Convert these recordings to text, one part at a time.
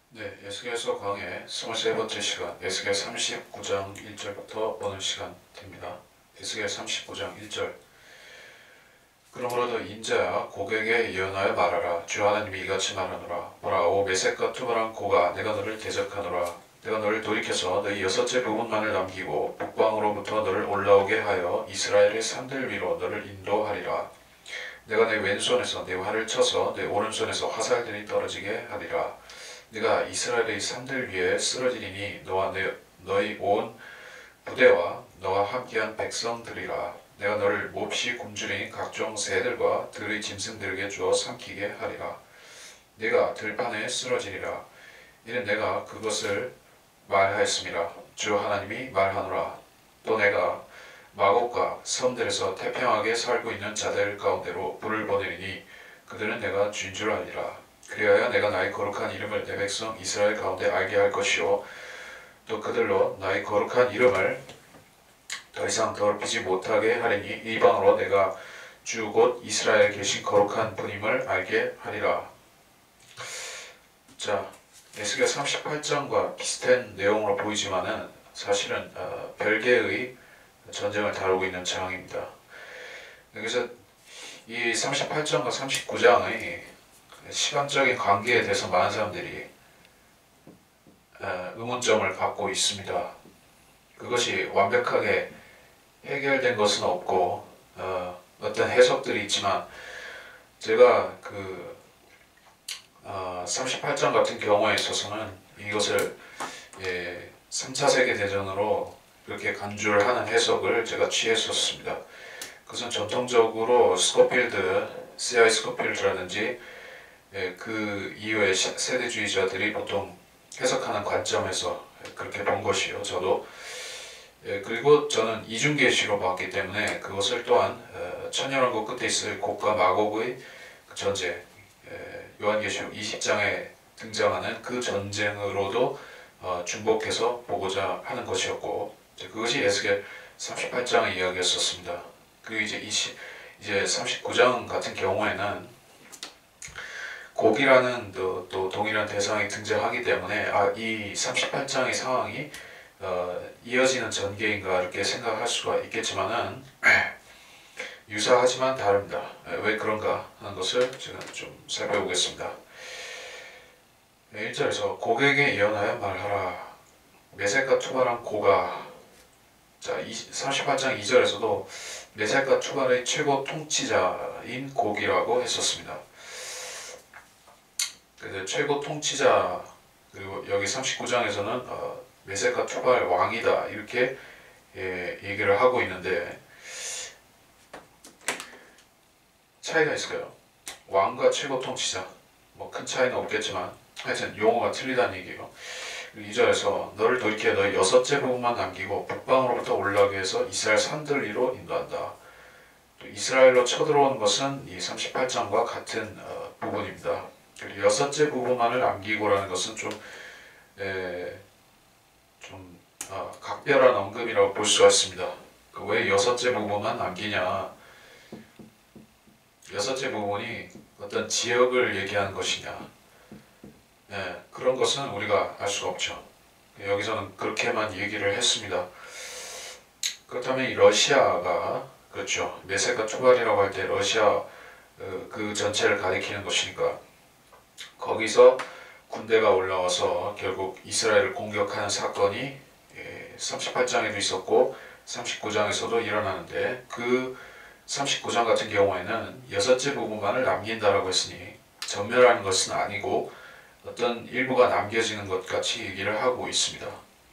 네, 에스겔서 강의 23번째 시간, 에스겔 39장 1절부터 보는 시간 됩니다. 에스겔 39장 1절. 그러므로 너 인자야 고객에 예언하여 말하라. 주 하나님이 이같이 말하노라. 보라, 오 메섹과 투발한 고가, 내가 너를 대적하노라. 내가 너를 돌이켜서 너희 여섯째 부분만을 남기고 북방으로부터 너를 올라오게 하여 이스라엘의 산들 위로 너를 인도하리라. 내가 내 왼손에서 내 활을 쳐서 내 오른손에서 화살들이 떨어지게 하리라. 네가 이스라엘의 산들 위에 쓰러지리니 너와 너희 온 부대와 너와 함께한 백성들이라. 내가 너를 몹시 굶주린 각종 새들과 들의 짐승들에게 주어 삼키게 하리라. 네가 들판에 쓰러지리라. 이는 내가 그것을 말하였음이라. 주 하나님이 말하노라. 또 내가 마곡과 섬들에서 태평하게 살고 있는 자들 가운데로 불을 보내리니 그들은 내가 주인 줄 알리라. 그리하여 내가 나의 거룩한 이름을 내 백성 이스라엘 가운데 알게 할 것이요 또 그들로 나의 거룩한 이름을 더 이상 더럽히지 못하게 하리니 이방으로 내가 주 곧 이스라엘에 계신 거룩한 분임을 알게 하리라. 자, 에스겔 38장과 비슷한 내용으로 보이지만은 사실은 별개의 전쟁을 다루고 있는 장입니다. 여기서 이 38장과 39장의 시간적인 관계에 대해서 많은 사람들이 의문점을 갖고 있습니다. 그것이 완벽하게 해결된 것은 없고 어떤 해석들이 있지만 제가 38장 같은 경우에 있어서는 이것을 3차 세계대전으로 그렇게 간주를 하는 해석을 제가 취했었습니다. 그것은 전통적으로 C.I. 스코필드라든지 그 이후의 세대주의자들이 보통 해석하는 관점에서 그렇게 본 것이요. 저도 그리고 저는 이중계시로 봤기 때문에 그것을 또한 천년왕국 끝에 있을 곡과 마곡의 전쟁, 요한계시록 20장에 등장하는 그 전쟁으로도 중복해서 보고자 하는 것이었고, 그것이 에스겔 38장의 이야기였었습니다. 그리고 이제 39장 같은 경우에는 곡이라는 또 동일한 대상이 등장하기 때문에 이 38장의 상황이 이어지는 전개인가 이렇게 생각할 수가 있겠지만은 유사하지만 다릅니다. 왜 그런가 하는 것을 제가 좀 살펴보겠습니다. 1절에서 고객에 예언하여 말하라. 메섹과 투발한 고가. 자, 38장 2절에서도 메섹과 투발의 최고 통치자인 곡이라고 했었습니다. 그래서 최고 통치자, 그리고 여기 39장에서는 메섹과 투발 왕이다 이렇게 얘기를 하고 있는데 차이가 있을까요? 왕과 최고 통치자, 뭐 큰 차이는 없겠지만 하여튼 용어가 틀리다는 얘기예요. 2절에서 너를 돌이켜 너의 여섯째 부분만 남기고 북방으로부터 올라오게 해서 이스라엘 산들 위로 인도한다. 또 이스라엘로 쳐들어온 것은 이 38장과 같은 부분입니다. 그리고 여섯째 부분만을 남기고라는 것은 좀 각별한 언급이라고 볼 수가 있습니다. 왜 여섯째 부분만 남기냐? 여섯째 부분이 어떤 지역을 얘기하는 것이냐? 그런 것은 우리가 알 수가 없죠. 여기서는 그렇게만 얘기를 했습니다. 그렇다면 이 러시아가, 그렇죠, 메섹과 투발이라고 할 때 러시아 그 전체를 가리키는 것이니까 거기서 군대가 올라와서 결국 이스라엘을 공격하는 사건이 38장에도 있었고 39장에서도 일어나는데, 그 39장 같은 경우에는 여섯째 부분만을 남긴다라고 했으니 전멸하는 것은 아니고 어떤 일부가 남겨지는 것 같이 얘기를 하고 있습니다.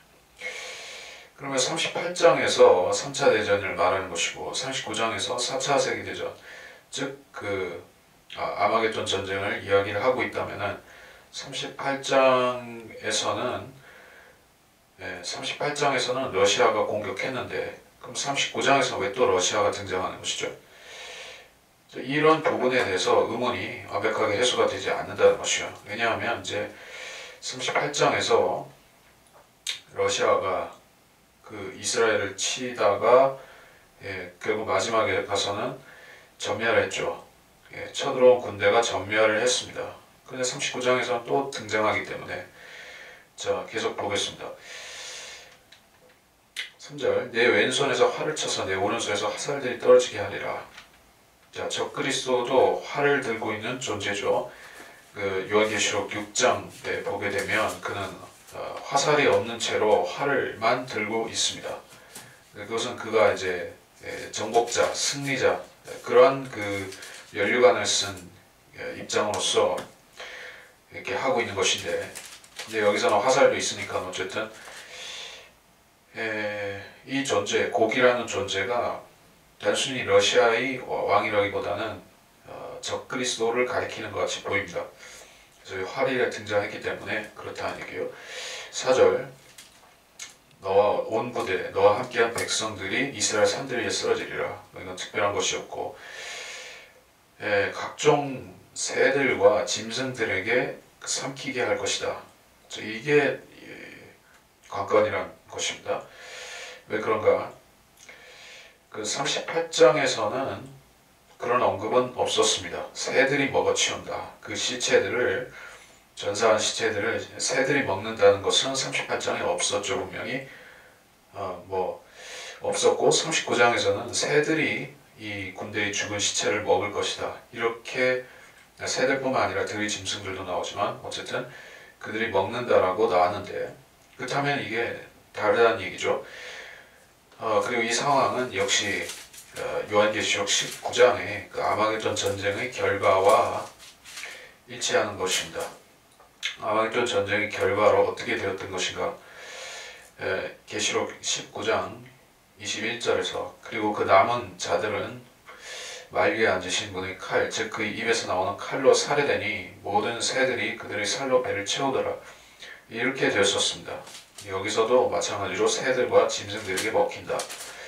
그러면 38장에서 3차 대전을 말하는 것이고 39장에서 4차 세계대전, 즉 아마겟돈 전쟁을 이야기를 하고 있다면은 38장에서는 러시아가 공격했는데 그럼 39장에서 왜 또 러시아가 등장하는 것이죠? 이런 부분에 대해서 의문이 완벽하게 해소가 되지 않는다는 것이요. 왜냐하면 이제 38장에서 러시아가 이스라엘을 치다가 결국 마지막에 가서는 전멸했죠. 쳐들어온 군대가 전멸을 했습니다. 그런데 39장에서는 또 등장하기 때문에 자 계속 보겠습니다. 3절 내 왼손에서 활을 쳐서 내 오른손에서 화살들이 떨어지게 하리라. 자, 적그리스도도 활을 들고 있는 존재죠. 그 요한계시록 6장에 보게 되면 그는 화살이 없는 채로 활을만 들고 있습니다. 그것은 그가 이제 정복자, 승리자 그러한 그 면류관을 쓴 입장으로서 이렇게 하고 있는 것인데, 근데 여기서는 화살도 있으니까 어쨌든 이 존재, 곡이라는 존재가 단순히 러시아의 왕이라기보다는 적그리스도를 가리키는 것 같이 보입니다. 그래서 활이 등장했기 때문에 그렇다는 얘기예요. 4절 너와 온 부대, 너와 함께한 백성들이 이스라엘 산들 위에 쓰러지리라. 이건 특별한 것이었고, 각종 새들과 짐승들에게 삼키게 할 것이다. 이게 관건이란 것입니다. 왜 그런가? 그 38장에서는 그런 언급은 없었습니다. 새들이 먹어치운다. 그 시체들을, 전사한 시체들을 새들이 먹는다는 것은 38장에 없었죠. 분명히 없었고, 39장에서는 새들이 이 군대의 죽은 시체를 먹을 것이다. 이렇게 새들뿐만 아니라 들의 짐승들도 나오지만 어쨌든 그들이 먹는다라고 나왔는데, 그렇다면 이게 다르다는 얘기죠. 그리고 이 상황은 역시 요한계시록 19장의 그 아마겟돈 전쟁의 결과와 일치하는 것입니다. 아마겟돈 전쟁의 결과로 어떻게 되었던 것인가? 계시록 19장 21절에서 그리고 그 남은 자들은 말 위에 앉으신 분의 칼, 즉 그의 입에서 나오는 칼로 살해되니 모든 새들이 그들의 살로 배를 채우더라. 이렇게 되었었습니다. 여기서도 마찬가지로 새들과 짐승들에게 먹힌다.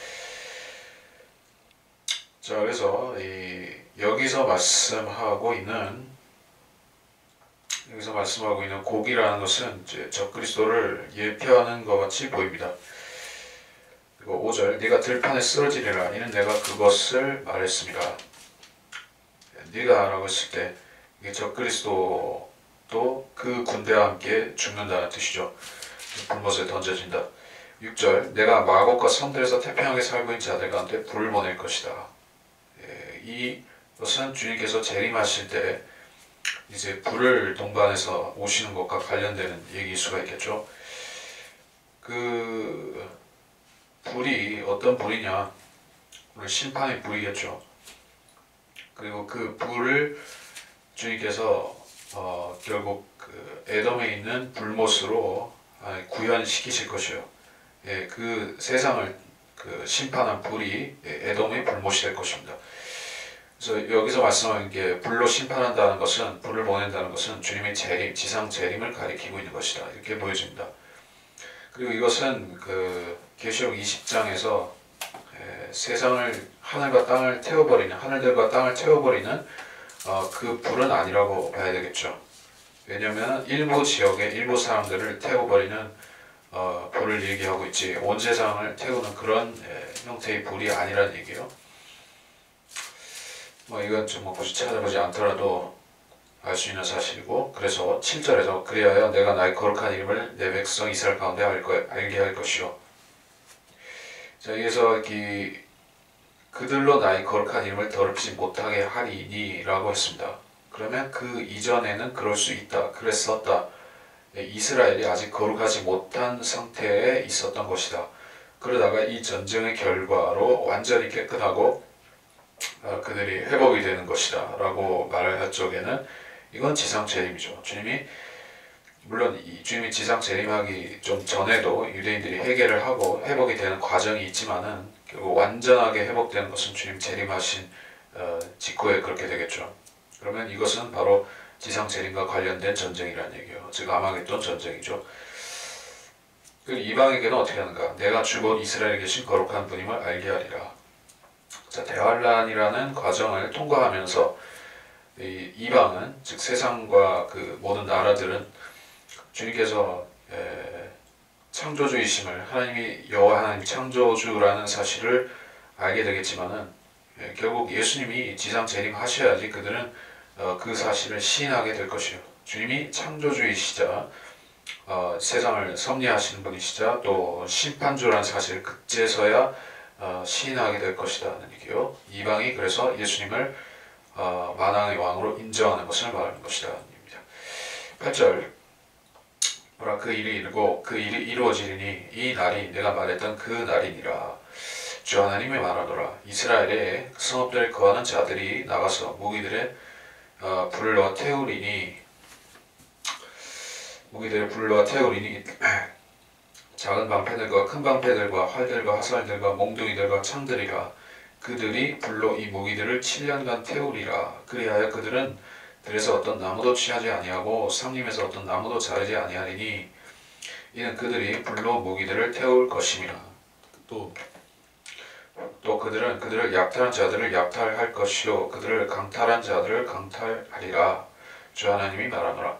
자, 그래서 여기서 말씀하고 있는 곡이라는 것은 이제 적그리스도를 예표하는 것 같이 보입니다. 그리고 5절 네가 들판에 쓰러지리라. 이는 내가 그것을 말했습니다. 네가 라고 했을 때 이게 적그리스도도 그 군대와 함께 죽는다는 뜻이죠. 불못에 던져진다. 6절 내가 마곡과 성들에서 태평하게 살고 있는 자들 가운데 불을 보낼 것이다. 이것은 주님께서 재림하실 때 이제 불을 동반해서 오시는 것과 관련되는 얘기일 수가 있겠죠. 그 불이 어떤 불이냐? 심판의 불이겠죠. 그리고 그 불을 주님께서 결국 그 에돔에 있는 불못으로 구현시키실 것이요. 그 세상을 그 심판한 불이 에돔의 불못이 될 것입니다. 그래서 여기서 말씀하는 게 불로 심판한다는 것은, 불을 보낸다는 것은 주님의 재림, 지상 재림을 가리키고 있는 것이다. 이렇게 보여집니다. 그리고 이것은 그 계시록 20장에서 세상을 하늘과 땅을 태워버리는, 하늘들과 땅을 태워버리는 그 불은 아니라고 봐야 되겠죠. 왜냐하면 일부 지역의 일부 사람들을 태워버리는 불을 얘기하고 있지, 온 세상을 태우는 그런 형태의 불이 아니라는 얘기예요. 이건 좀 굳이 찾아보지 않더라도 알 수 있는 사실이고, 그래서 7절에서 그리하여 내가 나의 거룩한 이름을 내 백성 이스라엘 가운데 알게 할 것이요. 자, 여기서 그들로 나의 거룩한 이름을 더럽히지 못하게 하리니 라고 했습니다. 그러면 그 이전에는 그럴 수 있다, 그랬었다. 이스라엘이 아직 거룩하지 못한 상태에 있었던 것이다. 그러다가 이 전쟁의 결과로 완전히 깨끗하고 그들이 회복이 되는 것이다 라고 말을 할 적에는 이건 지상 재림이죠. 물론 주님이 지상 재림하기 좀 전에도 유대인들이 회개를 하고 회복이 되는 과정이 있지만은 결국 완전하게 회복되는 것은 주님 재림하신 직후에 그렇게 되겠죠. 그러면 이것은 바로 지상 재림과 관련된 전쟁이라는 얘기예요. 즉 아마겟돈 전쟁이죠. 그리고 이방에게는 어떻게 하는가? 내가 주곧 이스라엘에 계신 거룩한 분임을 알게 하리라. 자, 대환란이라는 과정을 통과하면서 이방은, 즉 세상과 그 모든 나라들은 주님께서 창조주이심을, 하나님이 여호와 하나님 창조주라는 사실을 알게 되겠지만은 결국 예수님이 지상 재림하셔야지 그들은 그 사실을 시인하게 될 것이요. 주님이 창조주이시자 세상을 섭리하시는 분이시자 또 심판주라는 사실을 그제서야 시인하게 될 것이다 하는 얘기요. 이방이 그래서 예수님을 만왕의 왕으로 인정하는 것을 말하는 것이다 하는 얘기입니다. 8절 뭐라 그 일이 이르고 그 일이 이루어지리니 이 날이 내가 말했던 그 날이니라. 주 하나님이 말하노라. 이스라엘의 성읍들에 거하는 자들이 나가서 무기들의 불을 넣어 태우리니 작은 방패들과 큰 방패들과 활들과 화살들과 몽둥이들과 창들이라. 그들이 불로 이 무기들을 7년간 태우리라. 그리하여 그들은 들에서 어떤 나무도 취하지 아니하고 삼림에서 어떤 나무도 자르지 아니하리니 이는 그들이 불로 무기들을 태울 것임이라. 또 그들은 그들을 약탈한 자들을 약탈할 것이요 그들을 강탈한 자들을 강탈하리라. 주 하나님이 말하노라.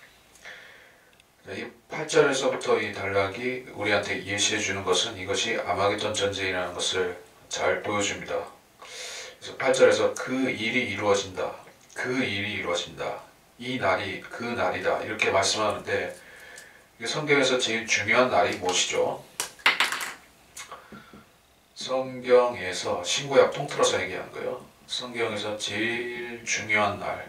이 8절에서부터 이 단락이 우리한테 예시해 주는 것은 이것이 아마겟돈 전쟁이라는 것을 잘 보여줍니다. 그래서 8절에서 그 일이 이루어진다. 그 일이 이루어진다. 이 날이 그 날이다. 이렇게 말씀하는데 성경에서 제일 중요한 날이 무엇이죠? 성경에서 신구약 통틀어서 얘기하는 거예요. 성경에서 제일 중요한 날,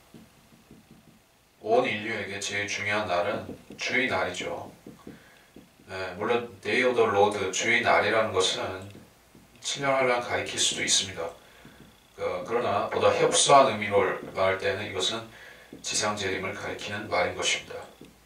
온 인류에게 제일 중요한 날은 주의 날이죠. 물론 Day of the Lord, 주의 날이라는 것은 7년환란 가리킬 수도 있습니다. 그러나 보다 협소한 의미로 말할 때는 이것은 지상재림을 가리키는 말인 것입니다.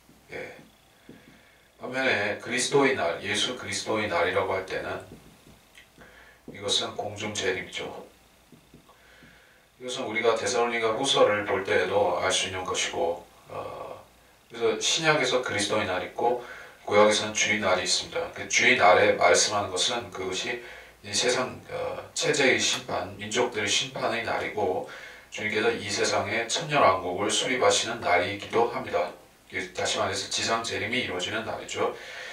반면에 그리스도의 날, 예수 그리스도의 날이라고 할 때는 이것은 공중재림이죠. 이것은 우리가 데살로니가 후서를 볼 때에도 알 수 있는 것이고 그래서 신약에서 그리스도의 날이 있고 구약에서는 주의 날이 있습니다. 그 주의 날에 말씀하는 것은 그것이 이 세상 체제의 심판, 민족들의 심판의 날이고 주님께서 이 세상의 천년왕국을 수립하시는 날이기도 합니다. 다시 말해서 지상재림이 이루어지는 날이죠.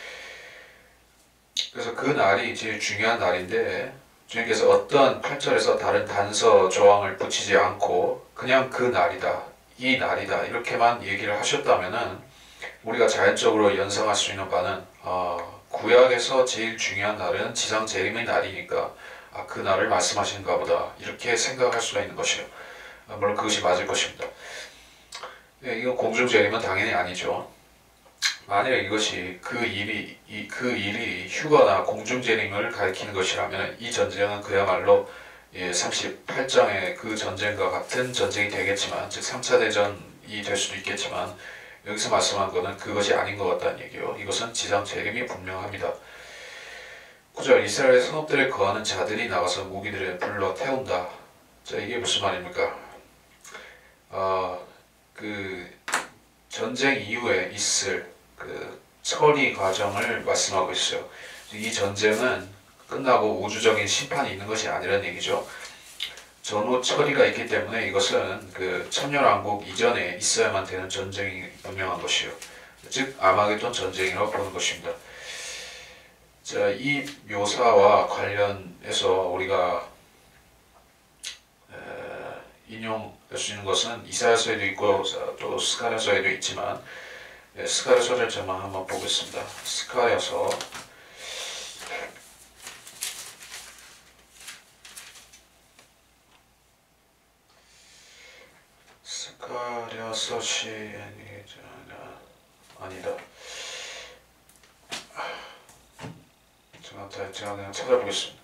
그래서 그 날이 제일 중요한 날인데 주님께서 어떤 8절에서 다른 단서 조항을 붙이지 않고 그냥 그 날이다, 이 날이다 이렇게만 얘기를 하셨다면은 우리가 자연적으로 연상할 수 있는 바는 구약에서 제일 중요한 날은 지상재림의 날이니까 그 날을 말씀하시는가 보다 이렇게 생각할 수가 있는 것이요. 물론 그것이 맞을 것입니다. 이건 공중재림은 당연히 아니죠. 만약에 이것이 그 일이 휴거나 공중재림을 가리키는 것이라면 이 전쟁은 그야말로 38장의 그 전쟁과 같은 전쟁이 되겠지만, 즉 3차 대전이 될 수도 있겠지만 여기서 말씀한 것은 그것이 아닌 것 같다는 얘기요. 이것은 지상재림이 분명합니다. 9절 이스라엘 성읍들에 거하는 자들이 나가서 무기들을 불러 태운다. 자, 이게 무슨 말입니까? 그 전쟁 이후에 있을 그 처리 과정을 말씀하고 있어요. 이 전쟁은 끝나고 우주적인 심판이 있는 것이 아니라는 얘기죠. 전후 처리가 있기 때문에 이것은 그 천년왕국 이전에 있어야만 되는 전쟁이 분명한 것이요. 즉 아마겟돈 전쟁이라고 보는 것입니다. 자, 이 묘사와 관련해서 우리가 인용할 수 있는 것은 이사야서에도 있고 또 스가랴서에도 있지만 스가랴서를 저만 한번 보겠습니다. 스가랴서 아니다. 제가 그냥 찾아보겠습니다.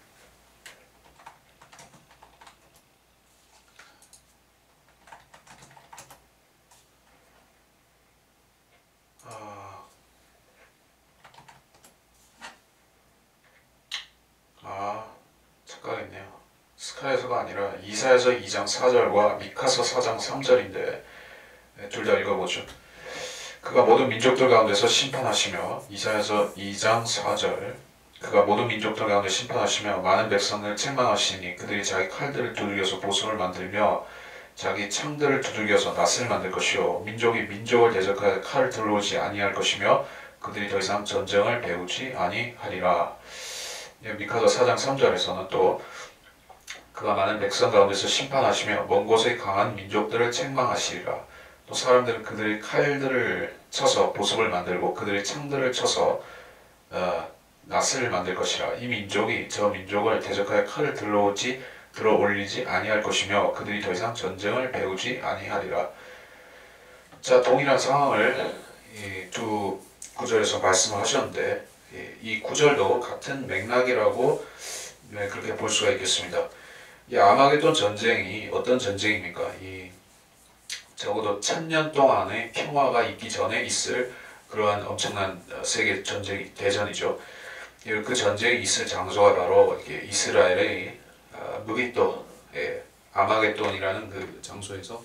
착각했네요. 스가랴서가 아니라 이사야서 2장 4절과 미카서 4장 3절인데 둘 다 읽어보죠. 그가 모든 민족들 가운데서 심판하시며, 이사야서 2장 4절, 그가 모든 민족들 가운데 심판하시며 많은 백성을 책망하시니 그들이 자기 칼들을 두들겨서 보석을 만들며 자기 창들을 두들겨서 낫을 만들 것이요 민족이 민족을 대적하여 칼을 들어오지 아니할 것이며 그들이 더 이상 전쟁을 배우지 아니하리라. 미카서 4장 3절에서는 또 그가 많은 백성 가운데서 심판하시며 먼 곳의 강한 민족들을 책망하시리라. 또 사람들은 그들의 칼들을 쳐서 보습을 만들고 그들의 창들을 쳐서 낫을 만들 것이라. 이 민족이 저 민족을 대적하여 칼을 들어 올리지 아니할 것이며 그들이 더 이상 전쟁을 배우지 아니하리라. 자, 동일한 상황을 이 두 구절에서 말씀하셨는데 이 구절도 같은 맥락이라고 그렇게 볼 수가 있겠습니다. 이 아마게돈 전쟁이 어떤 전쟁입니까? 적어도 1000년 동안의 평화가 있기 전에 있을 그러한 엄청난 세계 전쟁이 대전이죠. 그 전쟁이 있을 장소가 바로 이스라엘의 무기또 아마게돈이라는 그 장소에서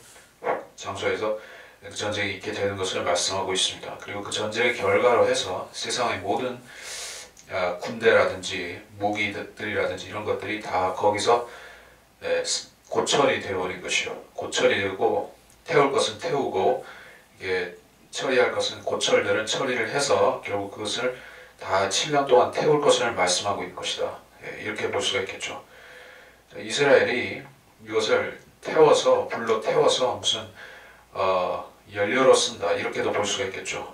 그 전쟁이 있게 되는 것을 말씀하고 있습니다. 그리고 그 전쟁의 결과로 해서 세상의 모든 군대라든지 무기들이라든지 이런 것들이 다 거기서 고철이 되어버린 것이요. 고철이 되고 태울 것은 태우고 처리할 것은 고철들은 처리를 해서 결국 그것을 다 7년 동안 태울 것을 말씀하고 있는 것이다. 이렇게 볼 수가 있겠죠. 이스라엘이 이것을 태워서 불로 태워서 무슨 연료로 쓴다 이렇게도 볼 수가 있겠죠.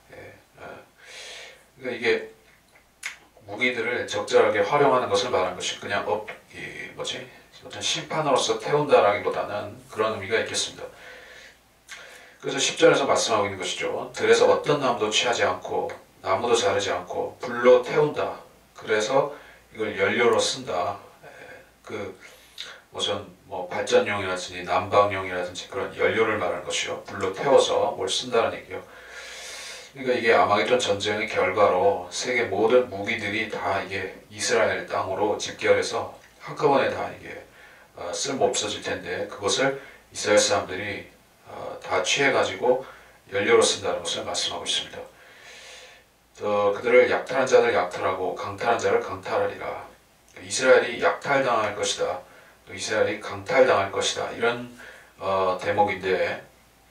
그러니까 이게 무기들을 적절하게 활용하는 것을 말하는 것이 그냥 어떤 심판으로서 태운다라기보다는 그런 의미가 있겠습니다. 그래서 10절에서 말씀하고 있는 것이죠. 들에서 어떤 나무도 취하지 않고 나무도 자르지 않고 불로 태운다. 그래서 이걸 연료로 쓴다. 무슨 발전용이라든지 난방용이라든지 그런 연료를 말하는 것이요. 불로 태워서 뭘 쓴다는 얘기요. 그러니까 이게 아마게돈 전쟁의 결과로 세계 모든 무기들이 다 이게 이스라엘 땅으로 집결해서 한꺼번에 다 이게 쓸모 없어질 텐데 그것을 이스라엘 사람들이 다 취해가지고 연료로 쓴다는 것을 말씀하고 있습니다. 또 그들을 약탈한 자를 약탈하고 강탈한 자를 강탈하리라. 이스라엘이 약탈당할 것이다. 또 이스라엘이 강탈당할 것이다. 이런 대목인데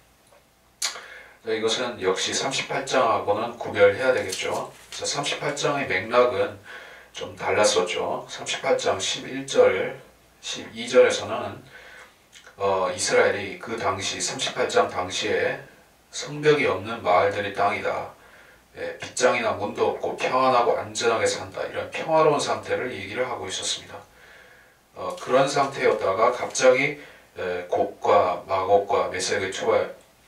이것은 역시 38장하고는 구별해야 되겠죠. 38장의 맥락은 좀 달랐었죠. 38장 11절, 12절에서는 이스라엘이 그 당시 38장 당시에 성벽이 없는 마을들의 땅이다. 빗장이나 문도 없고 평안하고 안전하게 산다. 이런 평화로운 상태를 얘기를 하고 있었습니다. 그런 상태였다가 갑자기 곡과 마곡과 메색의 초가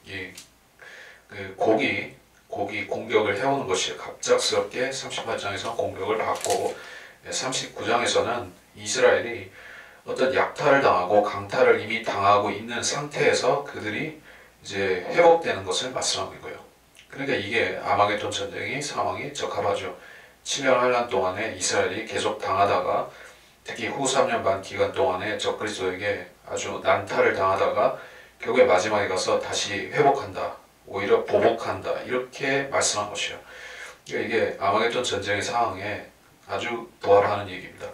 곡이 공격을 해오는 것이 갑작스럽게 38장에서 공격을 받고 39장에서는 이스라엘이 어떤 약탈을 당하고 강탈을 이미 당하고 있는 상태에서 그들이 이제 회복되는 것을 말씀하고 있고요. 그러니까 이게 아마게돈 전쟁의 상황이 적합하죠. 7년 환란 동안에 이스라엘이 계속 당하다가 특히 후 3년 반 기간 동안에 적그리스도에게 아주 난타를 당하다가 결국에 마지막에 가서 다시 회복한다. 오히려 보복한다. 이렇게 말씀한 것이요. 그러니까 이게 아마게돈 전쟁의 상황에 아주 부합하는 얘기입니다.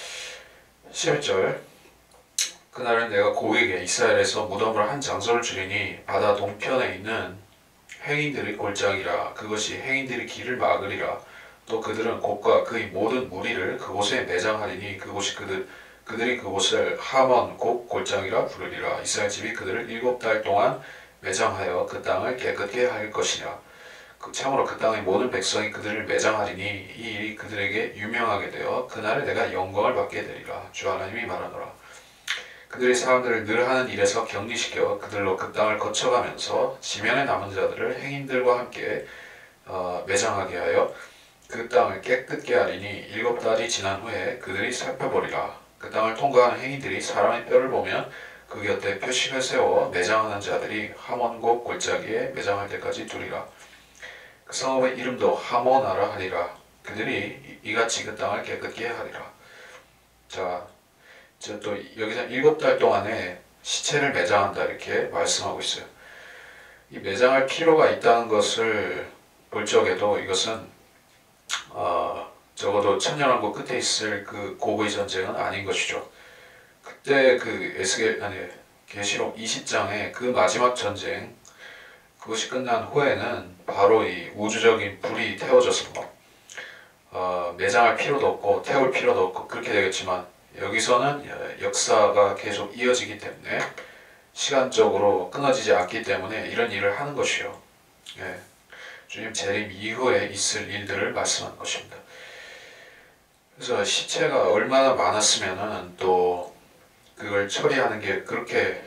11절 그날은 내가 고객에게 이스라엘에서 무덤을 한 장소를 주리니 바다 동편에 있는 행인들의 골짜기라. 그것이 행인들의 길을 막으리라. 또 그들은 곡과 그의 모든 무리를 그곳에 매장하리니 그곳이 그들이 그곳을 하몬 곡 골짜기라 부르리라. 이스라엘 집이 그들을 7달 동안 매장하여 그 땅을 깨끗게 할 것이냐. 참으로 그 땅의 모든 백성이 그들을 매장하리니 이 일이 그들에게 유명하게 되어 그날에 내가 영광을 받게 되리라. 주 하나님이 말하노라. 그들이 사람들을 늘 하는 일에서 격리시켜 그들로 그 땅을 거쳐가면서 지면에 남은 자들을 행인들과 함께 매장하게 하여 그 땅을 깨끗게 하리니 7달이 지난 후에 그들이 살펴보리라. 그 땅을 통과하는 행인들이 사람의 뼈를 보면 그 곁에 표식을 세워 매장하는 자들이 하몬곡 골짜기에 매장할 때까지 두리라. 그 성읍의 이름도 하모나라 하리라. 그들이 이같이 그 땅을 깨끗게 하리라. 자, 또 여기서 7달 동안에 시체를 매장한다 이렇게 말씀하고 있어요. 이 매장할 필요가 있다는 것을 볼 적에도 이것은 적어도 천년왕국 끝에 있을 그 고고의 전쟁은 아닌 것이죠. 그때 계시록 20장의 그 마지막 전쟁 그것이 끝난 후에는 바로 이 우주적인 불이 태워져서 매장할 필요도 없고 태울 필요도 없고 그렇게 되겠지만 여기서는 역사가 계속 이어지기 때문에 시간적으로 끊어지지 않기 때문에 이런 일을 하는 것이요. 예, 주님 재림 이후에 있을 일들을 말씀하는 것입니다. 그래서 시체가 얼마나 많았으면은 또 그걸 처리하는 게 그렇게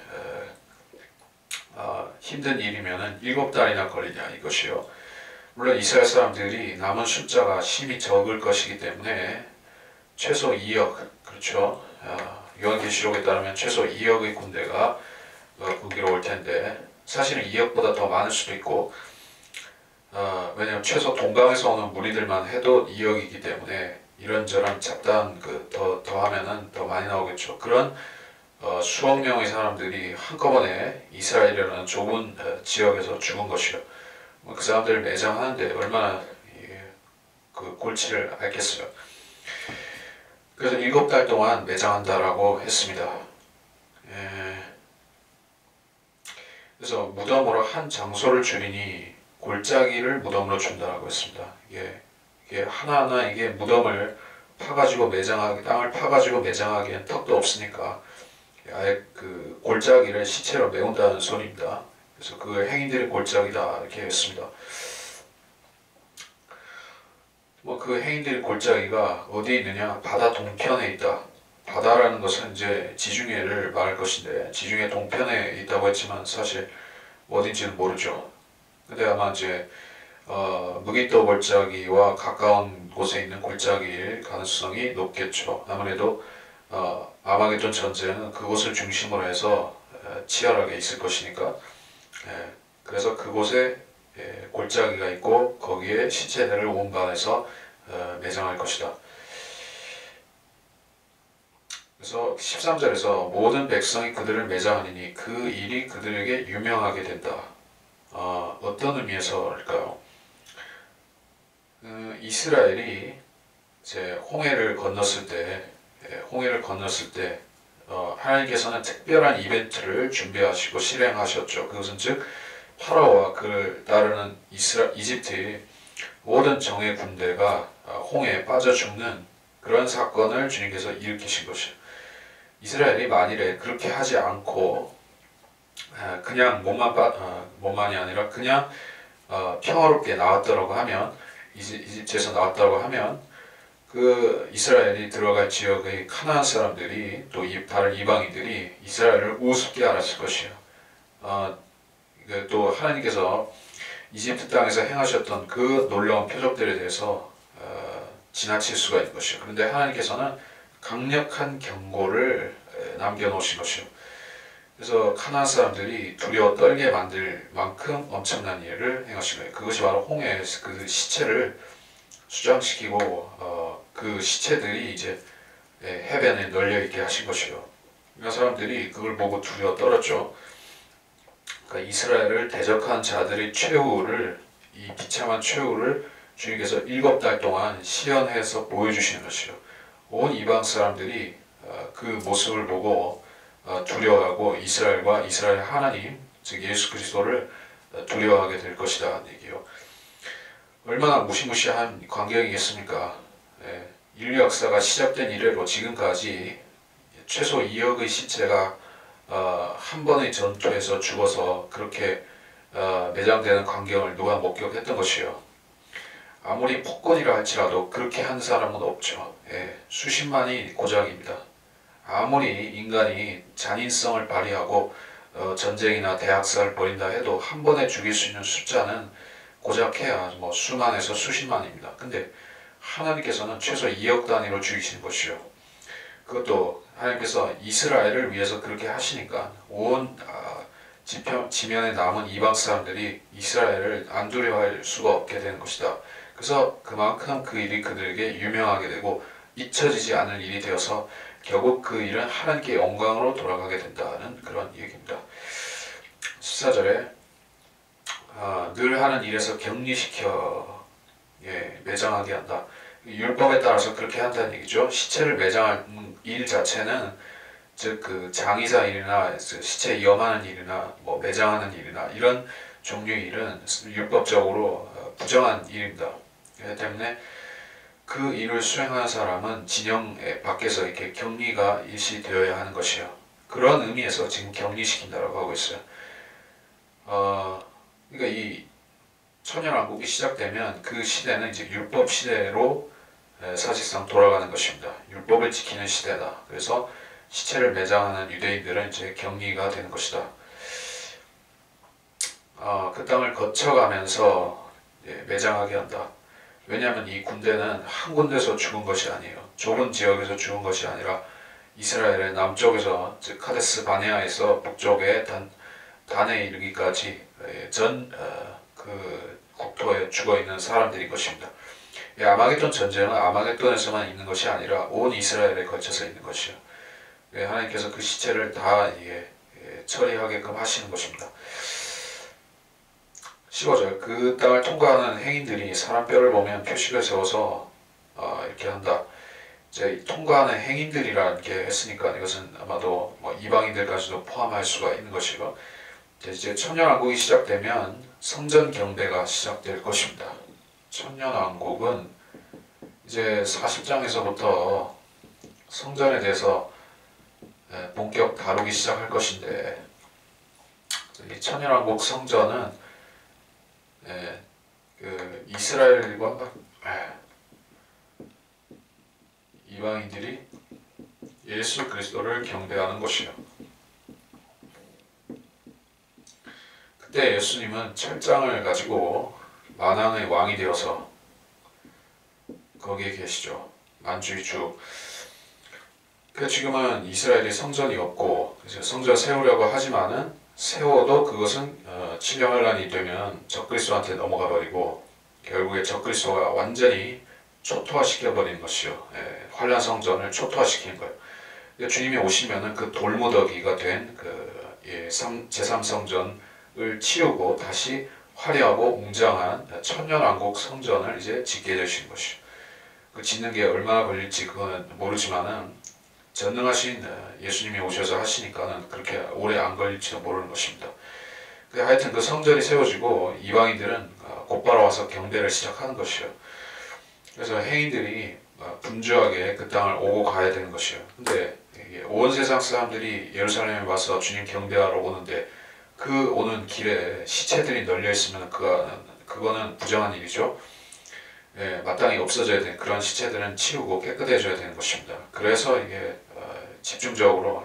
힘든 일이면은 7달이나 걸리냐 이것이요. 물론 이스라엘 사람들이 남은 숫자가 심히 적을 것이기 때문에 최소 2억, 그렇죠. 요한계시록에 따르면 최소 2억의 군대가 거기로 올 텐데 사실은 2억보다 더 많을 수도 있고 왜냐하면 최소 동강에서 오는 무리들만 해도 2억이기 때문에 이런저런 잡다한 더 하면은 더 많이 나오겠죠. 그런 수억 명의 사람들이 한꺼번에 이스라엘이라는 좁은 지역에서 죽은 것이요. 그 사람들을 매장하는데 얼마나 그 골치를 앓겠어요. 그래서 7달 동안 매장한다라고 했습니다. 그래서 무덤으로 한 장소를 줄이니 골짜기를 무덤으로 준다라고 했습니다. 이게 하나하나 이게 무덤을 파가지고 매장하기, 땅을 파가지고 매장하기엔 턱도 없으니까 아예 그 골짜기를 시체로 메운다는 소리입니다. 그래서 그 행인들의 골짜기다 이렇게 했습니다. 그 행인들의 골짜기가 어디 있느냐? 바다 동편에 있다. 바다라는 것은 이제 지중해를 말할 것인데 지중해 동편에 있다고 했지만 사실 어딘지는 모르죠. 근데 아마 이제 무기토 골짜기와 가까운 곳에 있는 골짜기일 가능성이 높겠죠. 아무래도 아마게돈 전쟁은 그곳을 중심으로 해서 치열하게 있을 것이니까 그래서 그곳에 골짜기가 있고 거기에 시체들을 운반해서 매장할 것이다. 그래서 13절에서 모든 백성이 그들을 매장하니 그 일이 그들에게 유명하게 된다. 어떤 의미에서일까요? 이스라엘이 이제 홍해를 건넜을 때 하나님께서는 특별한 이벤트를 준비하시고 실행하셨죠. 그것은 즉 파라오와 그를 따르는 이집트의 모든 정예 군대가 홍해에 빠져 죽는 그런 사건을 주님께서 일으키신 것이에요. 이스라엘이 만일에 그렇게 하지 않고 그냥 몸만이 아니라 그냥 평화롭게 나왔다라고 하면 이집트에서 나왔다고 하면 그 이스라엘이 들어갈 지역의 가나안 사람들이 또 다른 이방인들이 이스라엘을 우습게 알았을 것이에요. 또 하나님께서 이집트 땅에서 행하셨던 그 놀라운 표적들에 대해서 지나칠 수가 있는 것이에요. 그런데 하나님께서는 강력한 경고를 남겨놓으신 것이요. 그래서 카나안 사람들이 두려워 떨게 만들 만큼 엄청난 일을 행하신 거예요. 그것이 바로 홍해에서 그 시체를 수장시키고 그 시체들이 이제 해변에 널려 있게 하신 것이요. 그러니까 사람들이 그걸 보고 두려워 떨었죠. 그러니까 이스라엘을 대적한 자들의 이 비참한 최후를 주님께서 7달 동안 시연해서 보여주시는 것이요. 온 이방 사람들이 그 모습을 보고 두려워하고 이스라엘과 이스라엘 하나님, 즉 예수 그리스도를 두려워하게 될 것이다 얘기요. 얼마나 무시무시한 광경이겠습니까? 인류 역사가 시작된 이래로 지금까지 최소 2억의 시체가 한 번의 전투에서 죽어서 그렇게 매장되는 광경을 누가 목격했던 것이요. 아무리 폭군이라 할지라도 그렇게 한 사람은 없죠. 수십만이 고작입니다. 아무리 인간이 잔인성을 발휘하고 전쟁이나 대학살을 벌인다 해도 한 번에 죽일 수 있는 숫자는 고작해야 수만에서 수십만입니다. 근데 하나님께서는 최소 2억 단위로 죽이시는 것이요. 그것도 하나님께서 이스라엘을 위해서 그렇게 하시니까 온 지면에 남은 이방 사람들이 이스라엘을 안 두려워할 수가 없게 되는 것이다. 그래서 그만큼 그 일이 그들에게 유명하게 되고 잊혀지지 않을 일이 되어서 결국 그 일은 하나님께 영광으로 돌아가게 된다는 그런 얘기입니다. 14절에 늘 하는 일에서 격리시켜 매장하게 한다. 율법에 따라서 그렇게 한다는 얘기죠. 시체를 매장하는 일 자체는 즉 그 장의사 일이나 시체 염하는 일이나 매장하는 일이나 이런 종류의 일은 율법적으로 부정한 일입니다. 그렇기 때문에 그 일을 수행하는 사람은 진영 밖에서 이렇게 격리가 일시되어야 하는 것이요. 그런 의미에서 지금 격리시킨다라고 하고 있어요. 그러니까 이 천년왕국이 시작되면 그 시대는 이제 율법 시대로 사실상 돌아가는 것입니다. 율법을 지키는 시대다. 그래서 시체를 매장하는 유대인들은 이제 격리가 되는 것이다. 그 땅을 거쳐가면서 매장하게 한다. 왜냐하면 이 군대는 한 군데서 죽은 것이 아니에요. 좁은 지역에서 죽은 것이 아니라 이스라엘의 남쪽에서 즉 카데스 바네아에서 북쪽의 단에 이르기까지 그 국토에 죽어 있는 사람들인 것입니다. 아마겟돈 전쟁은 아마겟돈에서만 있는 것이 아니라 온 이스라엘에 걸쳐서 있는 것이요. 하나님께서 그 시체를 다 처리하게끔 하시는 것입니다. 15절 그 땅을 통과하는 행인들이 사람 뼈를 보면 표식을 세워서 이렇게 한다. 이제 통과하는 행인들이라는 게 했으니까 이것은 아마도 이방인들까지도 포함할 수가 있는 것이고 이제 천년왕국이 시작되면 성전 경배가 시작될 것입니다. 천년왕국은 이제 40장에서부터 성전에 대해서 본격 다루기 시작할 것인데 이 천년왕국 성전은 그 이스라엘과 이방인들이 예수 그리스도를 경배하는 것이요. 그때 예수님은 철장을 가지고 만왕의 왕이 되어서 거기에 계시죠. 만주의 주. 지금은 이스라엘이 성전이 없고 성전 세우려고 하지만은 세워도 그것은 칠령환란이 되면 적그리스도한테 넘어가 버리고 결국에 적그리스도가 완전히 초토화시켜 버리는 것이요. 환란 성전을 초토화시키는 거예요. 주님이 오시면은 그 돌무더기가 된 제3성전을 치우고 다시 화려하고 웅장한 천년왕국 성전을 이제 짓게 되신 것이요. 그 짓는 게 얼마나 걸릴지 그거는 모르지만은 전능하신 예수님이 오셔서 하시니까는 그렇게 오래 안 걸릴지도 모르는 것입니다. 하여튼 그 성전이 세워지고 이방인들은 곧바로 와서 경배를 시작하는 것이요. 그래서 행인들이 분주하게 그 땅을 오고 가야 되는 것이요. 근데 온 세상 사람들이 예루살렘에 와서 주님 경배하러 오는데 그 오는 길에 시체들이 널려 있으면 그거는 부정한 일이죠. 마땅히 없어져야 되는 그런 시체들은 치우고 깨끗해져야 되는 것입니다. 그래서 이게 집중적으로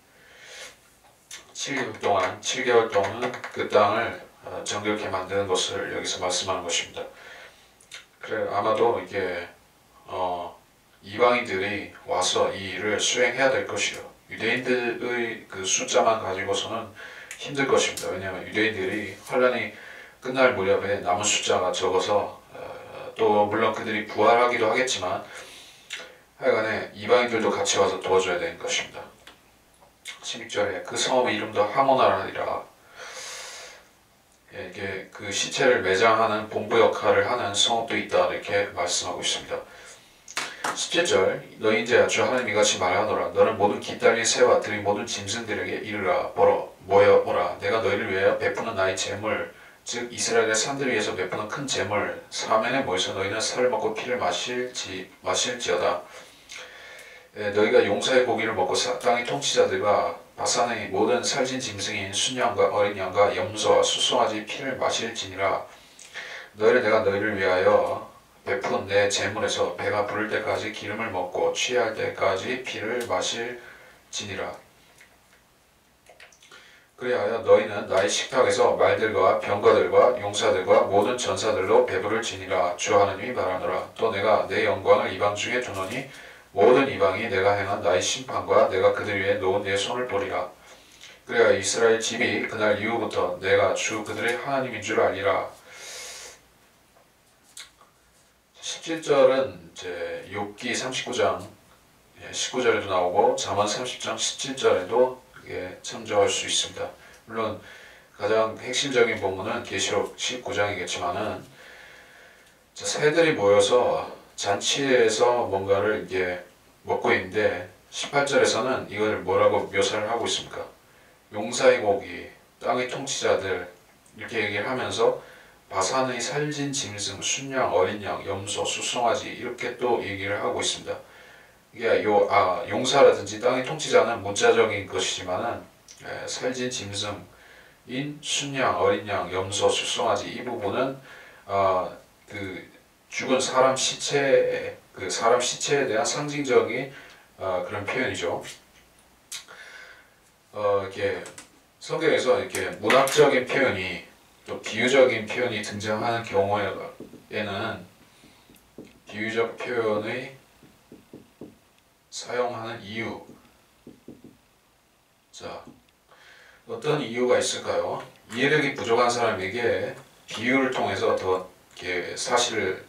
7개월 동안 그 땅을 정결케 만드는 것을 여기서 말씀하는 것입니다. 그래 아마도 이게 이방인들이 와서 이 일을 수행해야 될 것이요. 유대인들의 그 숫자만 가지고서는 힘들 것입니다. 왜냐하면 유대인들이 환란이 끝날 무렵에 남은 숫자가 적어서 또 물론 그들이 부활하기도 하겠지만 하여간에 이방인들도 같이 와서 도와줘야 되는 것입니다. 16절에 그 성읍의 이름도 하모나라 하리라. 이게 그 시체를 매장하는 본부 역할을 하는 성읍도 있다 이렇게 말씀하고 있습니다. 17절 너희 인자야 주 하나님 이같이 말하노라. 너는 모든 기달린 새와 들의 모든 짐승들에게 이르라. 모여 오라. 내가 너희를 위하여 베푸는 나의 재물 즉 이스라엘의 산들 위에서 베푸는 큰 재물 사면에 모여서 너희는 살을 먹고 피를 마실지어다. 너희가 용사의 고기를 먹고 땅의 통치자들과 바산의 모든 살진 짐승인 순양과 어린 양과 염소와 수송아지 피를 마실지니라. 내가 너희를 위하여 베푼 내 재물에서 배가 부를 때까지 기름을 먹고 취할 때까지 피를 마실지니라. 그리하여 너희는 나의 식탁에서 말들과 병거들과 용사들과 모든 전사들로 배부를지니라. 주 하나님이 말하노라. 또 내가 내 영광을 이방 중에 두노니 모든 이방이 내가 행한 나의 심판과 내가 그들 위에 놓은 내 손을 보리라. 그래야 이스라엘 집이 그날 이후부터 내가 주 그들의 하나님인 줄 알리라. 17절은 이제 욥기 39장 19절에도 나오고 잠언 30장 17절에도 참조할 수 있습니다. 물론 가장 핵심적인 본문은 계시록 19장이겠지만은 새들이 모여서 잔치에서 뭔가를 이제 먹고 있는데 18절에서는 이걸 뭐라고 묘사를 하고 있습니까? 용사의 고기, 땅의 통치자들 이렇게 얘기를 하면서 바산의 살진 짐승, 순양, 어린 양, 염소, 수송아지 이렇게 또 얘기를 하고 있습니다. 이게 용사라든지 땅의 통치자는 문자적인 것이지만은 살진 짐승인 순양, 어린 양, 염소, 수송아지 이 부분은 그 죽은 사람 시체에 대한 상징적인 그런 표현이죠. 이렇게 성경에서 이렇게 문학적인 표현이 또 비유적인 표현이 등장하는 경우에는 비유적 표현의 사용하는 이유. 자, 어떤 이유가 있을까요? 이해력이 부족한 사람에게 비유를 통해서 더 이렇게 사실을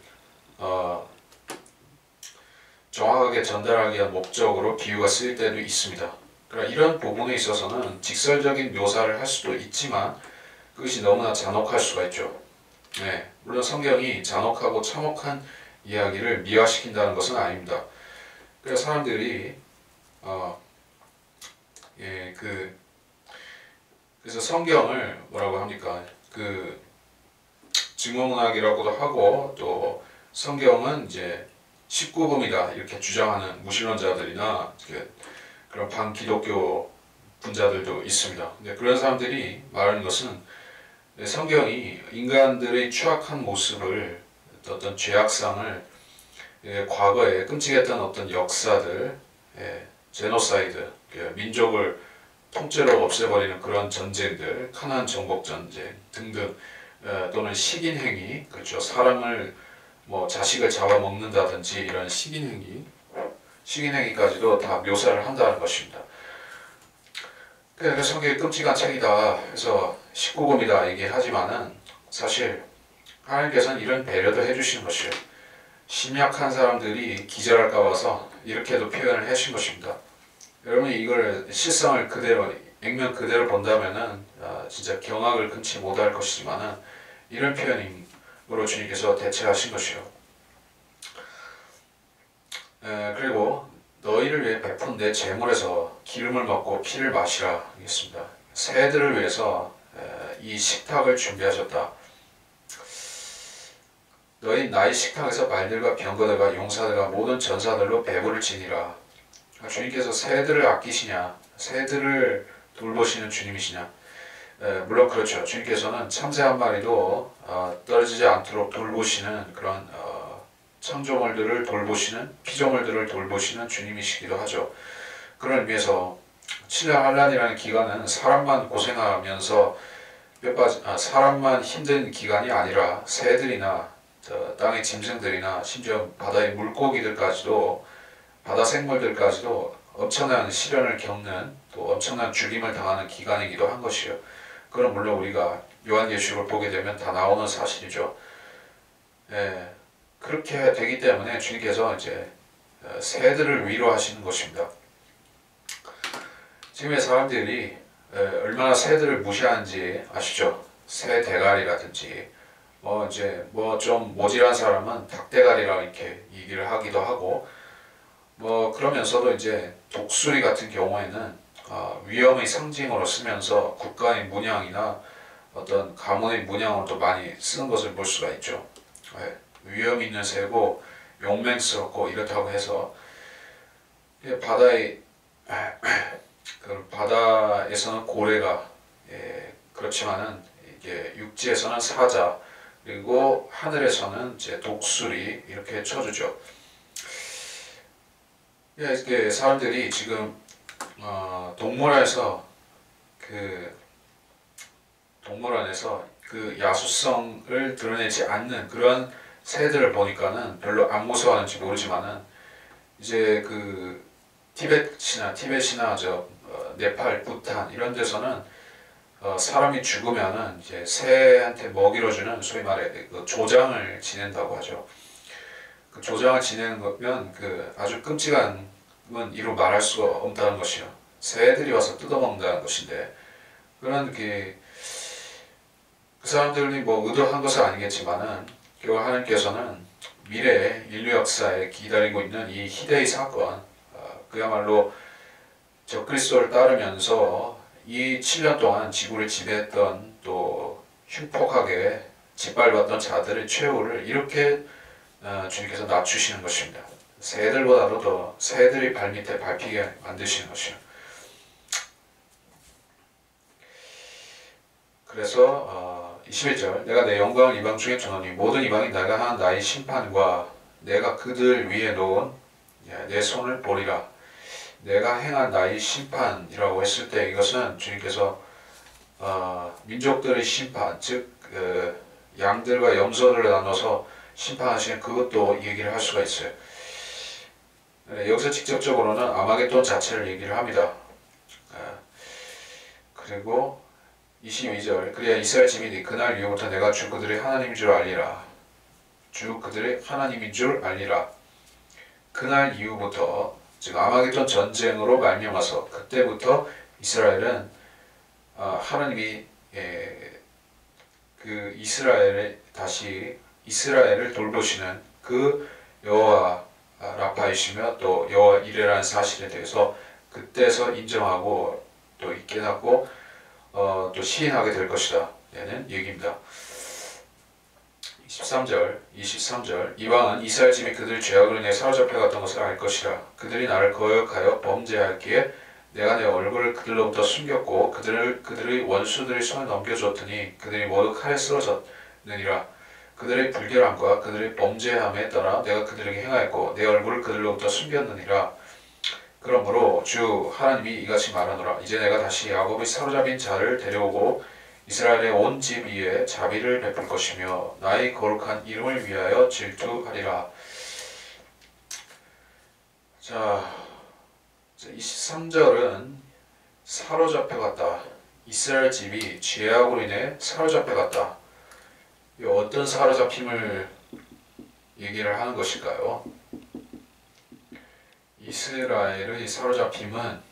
정확하게 전달하기 위한 목적으로 비유가 쓰일 때도 있습니다. 그러나 이런 부분에 있어서는 직설적인 묘사를 할 수도 있지만 그것이 너무나 잔혹할 수가 있죠. 물론 성경이 잔혹하고 참혹한 이야기를 미화시킨다는 것은 아닙니다. 그래서 사람들이 그래서 성경을 뭐라고 합니까? 그 증오문학이라고도 하고 또 성경은 이제 19금이다 이렇게 주장하는 무신론자들이나 그런 반기독교 분자들도 있습니다. 근데 그런 사람들이 말하는 것은 성경이 인간들의 추악한 모습을 어떤 죄악상을 과거에 끔찍했던 어떤 역사들, 제노사이드, 민족을 통째로 없애버리는 그런 전쟁들, 카나안 정복 전쟁 등등 또는 식인행위, 그렇죠. 사람을 자식을 잡아먹는다든지 이런 식인행위까지도 다 묘사를 한다는 것입니다. 그래서 성경이 끔찍한 책이다 해서 19금이다 얘기하지만은 사실 하나님께서는 이런 배려도 해주시는 것이에요. 심약한 사람들이 기절할까 봐서 이렇게도 표현을 하신 것입니다. 여러분이 이걸 실상을 그대로 액면 그대로 본다면은 진짜 경악을 금치 못할 것이지만은 이런 표현으로 주님께서 대체하신 것이요. 그리고 너희를 위해 베푼 내 재물에서 기름을 먹고 피를 마시라 하겠습니다. 새들을 위해서 이 식탁을 준비하셨다. 너희 나의 식탁에서 말들과 병거들과 용사들과 모든 전사들로 배부를 지니라. 주님께서 새들을 아끼시냐? 새들을 돌보시는 주님이시냐? 물론 그렇죠. 주님께서는 참새 한 마리도 떨어지지 않도록 돌보시는 그런 창조물들을 돌보시는 피조물들을 돌보시는 주님이시기도 하죠. 그런 의미에서 7년 한란이라는 기간은 사람만 고생하면서 사람만 힘든 기간이 아니라 새들이나 땅의 짐승들이나 심지어 바다의 물고기들까지도 바다 생물들까지도 엄청난 시련을 겪는 또 엄청난 죽임을 당하는 기간이기도 한 것이요. 그건 물론 우리가 요한계시록을 보게 되면 다 나오는 사실이죠. 그렇게 되기 때문에 주님께서 이제 새들을 위로하시는 것입니다. 지금의 사람들이 얼마나 새들을 무시하는지 아시죠? 새 대가리라든지 좀 모질한 사람은 닭대가리라고 이렇게 얘기를 하기도 하고 그러면서도 이제 독수리 같은 경우에는 위험의 상징으로 쓰면서 국가의 문양이나 어떤 가문의 문양으로도 많이 쓰는 것을 볼 수가 있죠. 위험 있는 새고 용맹스럽고 이렇다고 해서 바다에서는 고래가 그렇지만은 이게 육지에서는 사자 그리고 하늘에서는 이제 독수리 이렇게 쳐주죠. 이게 사람들이 지금 동물원에서 그 야수성을 드러내지 않는 그런 새들을 별로 안 무서워하는지 모르지만은 이제 티벳이나 네팔, 부탄 이런 데서는 사람이 죽으면은 이제 새한테 먹이로 주는 소위 말해 조장을 지낸다고 하죠. 그 조장을 지내는 거면 아주 끔찍한 건 이루 말할 수가 없다는 것이요. 새들이 와서 뜯어먹는다는 것인데 그런 그 사람들이 의도한 것은 아니겠지만은 결국 하나님께서는 미래의 인류 역사에 기다리고 있는 이 희대의 사건, 그야말로 적그리스도를 따르면서 이 7년 동안 지구를 지배했던 또 흉폭하게 짓밟았던 자들의 최후를 이렇게 주님께서 낮추시는 것입니다. 새들보다도 더 새들이 발밑에 밟히게 만드시는 것이요. 그래서 21절 내가 내 영광을 이방 중에 주노니 모든 이방이 내가 한 나의 심판과 내가 그들 위에 놓은 내 손을 보리라. 내가 행한 나의 심판이라고 했을 때 이것은 주님께서 민족들의 심판, 즉 양들과 염소들을 나눠서 심판하시는 그것도 얘기를 할 수가 있어요. 여기서 직접적으로는 아마겟돈 자체를 얘기를 합니다. 그리고 22절 그래야 이스라엘 집이 그날 이후부터 내가 주 그들의 하나님인 줄 알리라. 주 그들의 하나님인 줄 알리라. 그날 이후부터 즉 아마겟돈 전쟁으로 말미암아서 그때부터 이스라엘은 하나님이 그 이스라엘을 다시 이스라엘을 돌보시는 그 여호와 라파이시며 또 여호와 이레라는 사실에 대해서 그때서 인정하고 또 깨닫고 또 시인하게 될 것이다 라는 얘기입니다. 23절 이방은 이스라엘 집이 그들 죄악으로 인해 사로잡혀 갔던 것을 알 것이라. 그들이 나를 거역하여 범죄하기에 내가 내 얼굴을 그들로부터 숨겼고 그들의 원수들의 손에 넘겨줬더니 그들이 모두 칼에 쓰러졌느니라. 그들의 불결함과 그들의 범죄함에 따라 내가 그들에게 행하였고 내 얼굴을 그들로부터 숨겼느니라. 그러므로 주 하나님이 이같이 말하노라. 이제 내가 다시 야곱의 사로잡힌 자를 데려오고 이스라엘의 온 집 위에 자비를 베풀 것이며 나의 거룩한 이름을 위하여 질투하리라. 자, 23절은 사로잡혀갔다. 이스라엘 집이 죄악으로 인해 사로잡혀갔다. 어떤 사로잡힘을 얘기를 하는 것일까요? 이스라엘의 사로잡힘은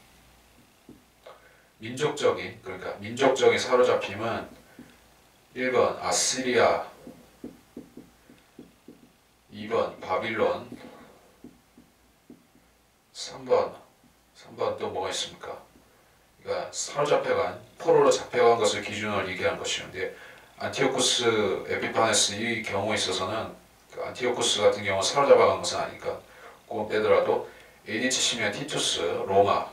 민족적인 사로잡힘은 1번 아시리아, 2번 바빌론, 3번 또 뭐가 있습니까? 그러니까 사로잡혀간 포로로 잡혀간 것을 기준으로 얘기하는 것이었는데 안티오쿠스 에피파네스 이 경우에 있어서는 그 안티오쿠스 같은 경우는 사로잡아간 것은 아니니까 그건 빼더라도 AD 70년 티투스 로마.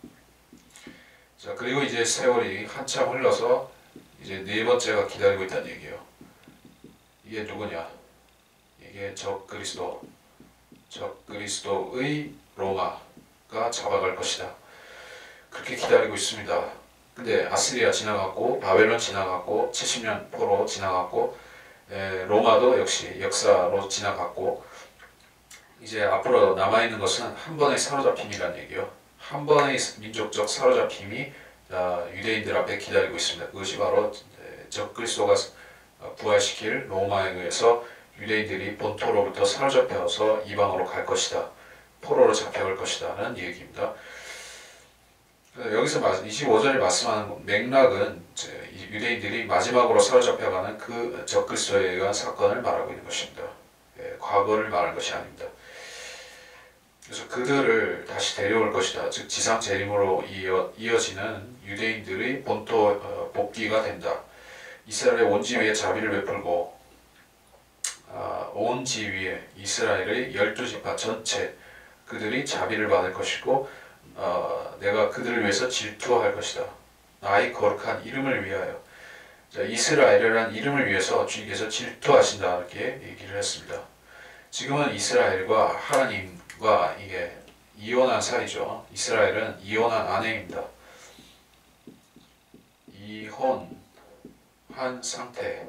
자, 그리고 이제 세월이 한참 흘러서 이제 네 번째가 기다리고 있다는 얘기예요. 이게 누구냐? 이게 적그리스도의 로마가 잡아갈 것이다. 그렇게 기다리고 있습니다. 근데 아시리아 지나갔고 바벨론 지나갔고 70년 포로 지나갔고 로마도 역시 역사로 지나갔고 이제 앞으로 남아있는 것은 한 번의 사로잡힘이라는 얘기예요. 한 번의 민족적 사로잡힘이 유대인들 앞에 기다리고 있습니다. 그것이 바로 적그리스도가 부활시킬 로마에 의해서 유대인들이 본토로부터 사로잡혀서 이방으로 갈 것이다. 포로로 잡혀갈 것이다 라는 얘기입니다. 여기서 25절에 말씀하는 맥락은 유대인들이 마지막으로 사로잡혀가는 그 적그리스도에 의한 사건을 말하고 있는 것입니다. 과거를 말하는 것이 아닙니다. 그래서 그들을 다시 데려올 것이다. 즉 지상 재림으로 이어지는 유대인들의 본토 복귀가 된다. 이스라엘의 온 지 위에 자비를 베풀고 온 지 위에 이스라엘의 12지파 전체 그들이 자비를 받을 것이고 내가 그들을 위해서 질투할 것이다. 나의 거룩한 이름을 위하여. 자, 이스라엘이라는 이름을 위해서 주님께서 질투하신다 이렇게 얘기를 했습니다. 지금은 이스라엘과 하나님과 이게 이혼한 사이죠. 이스라엘은 이혼한 아내입니다. 이혼한 상태.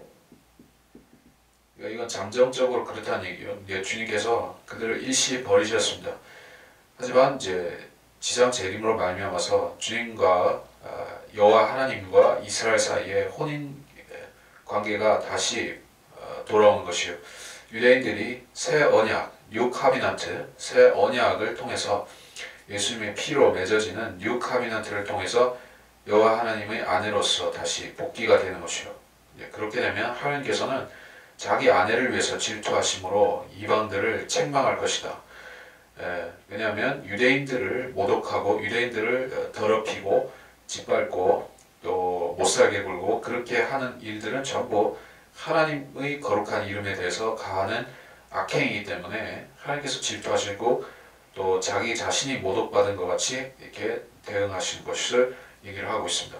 이건 잠정적으로 그렇다는 얘기예요. 주님께서 그들을 일시 버리셨습니다. 하지만 이제 지상 재림으로 말미암아서 주님과 여호와 하나님과 이스라엘 사이에 혼인 관계가 다시 돌아오는 것이요. 유대인들이 새 언약, 뉴 카비넌트, 새 언약을 통해서 예수님의 피로 맺어지는 뉴 카비넌트를 통해서 여호와 하나님의 아내로서 다시 복귀가 되는 것이요. 그렇게 되면 하나님께서는 자기 아내를 위해서 질투하심으로 이방들을 책망할 것이다. 왜냐하면 유대인들을 모독하고 유대인들을 더럽히고 짓밟고 또 못살게 굴고 그렇게 하는 일들은 전부 하나님의 거룩한 이름에 대해서 가하는 악행이기 때문에 하나님께서 질투하시고 또 자기 자신이 모독받은 것 같이 이렇게 대응하시는 것을 얘기를 하고 있습니다.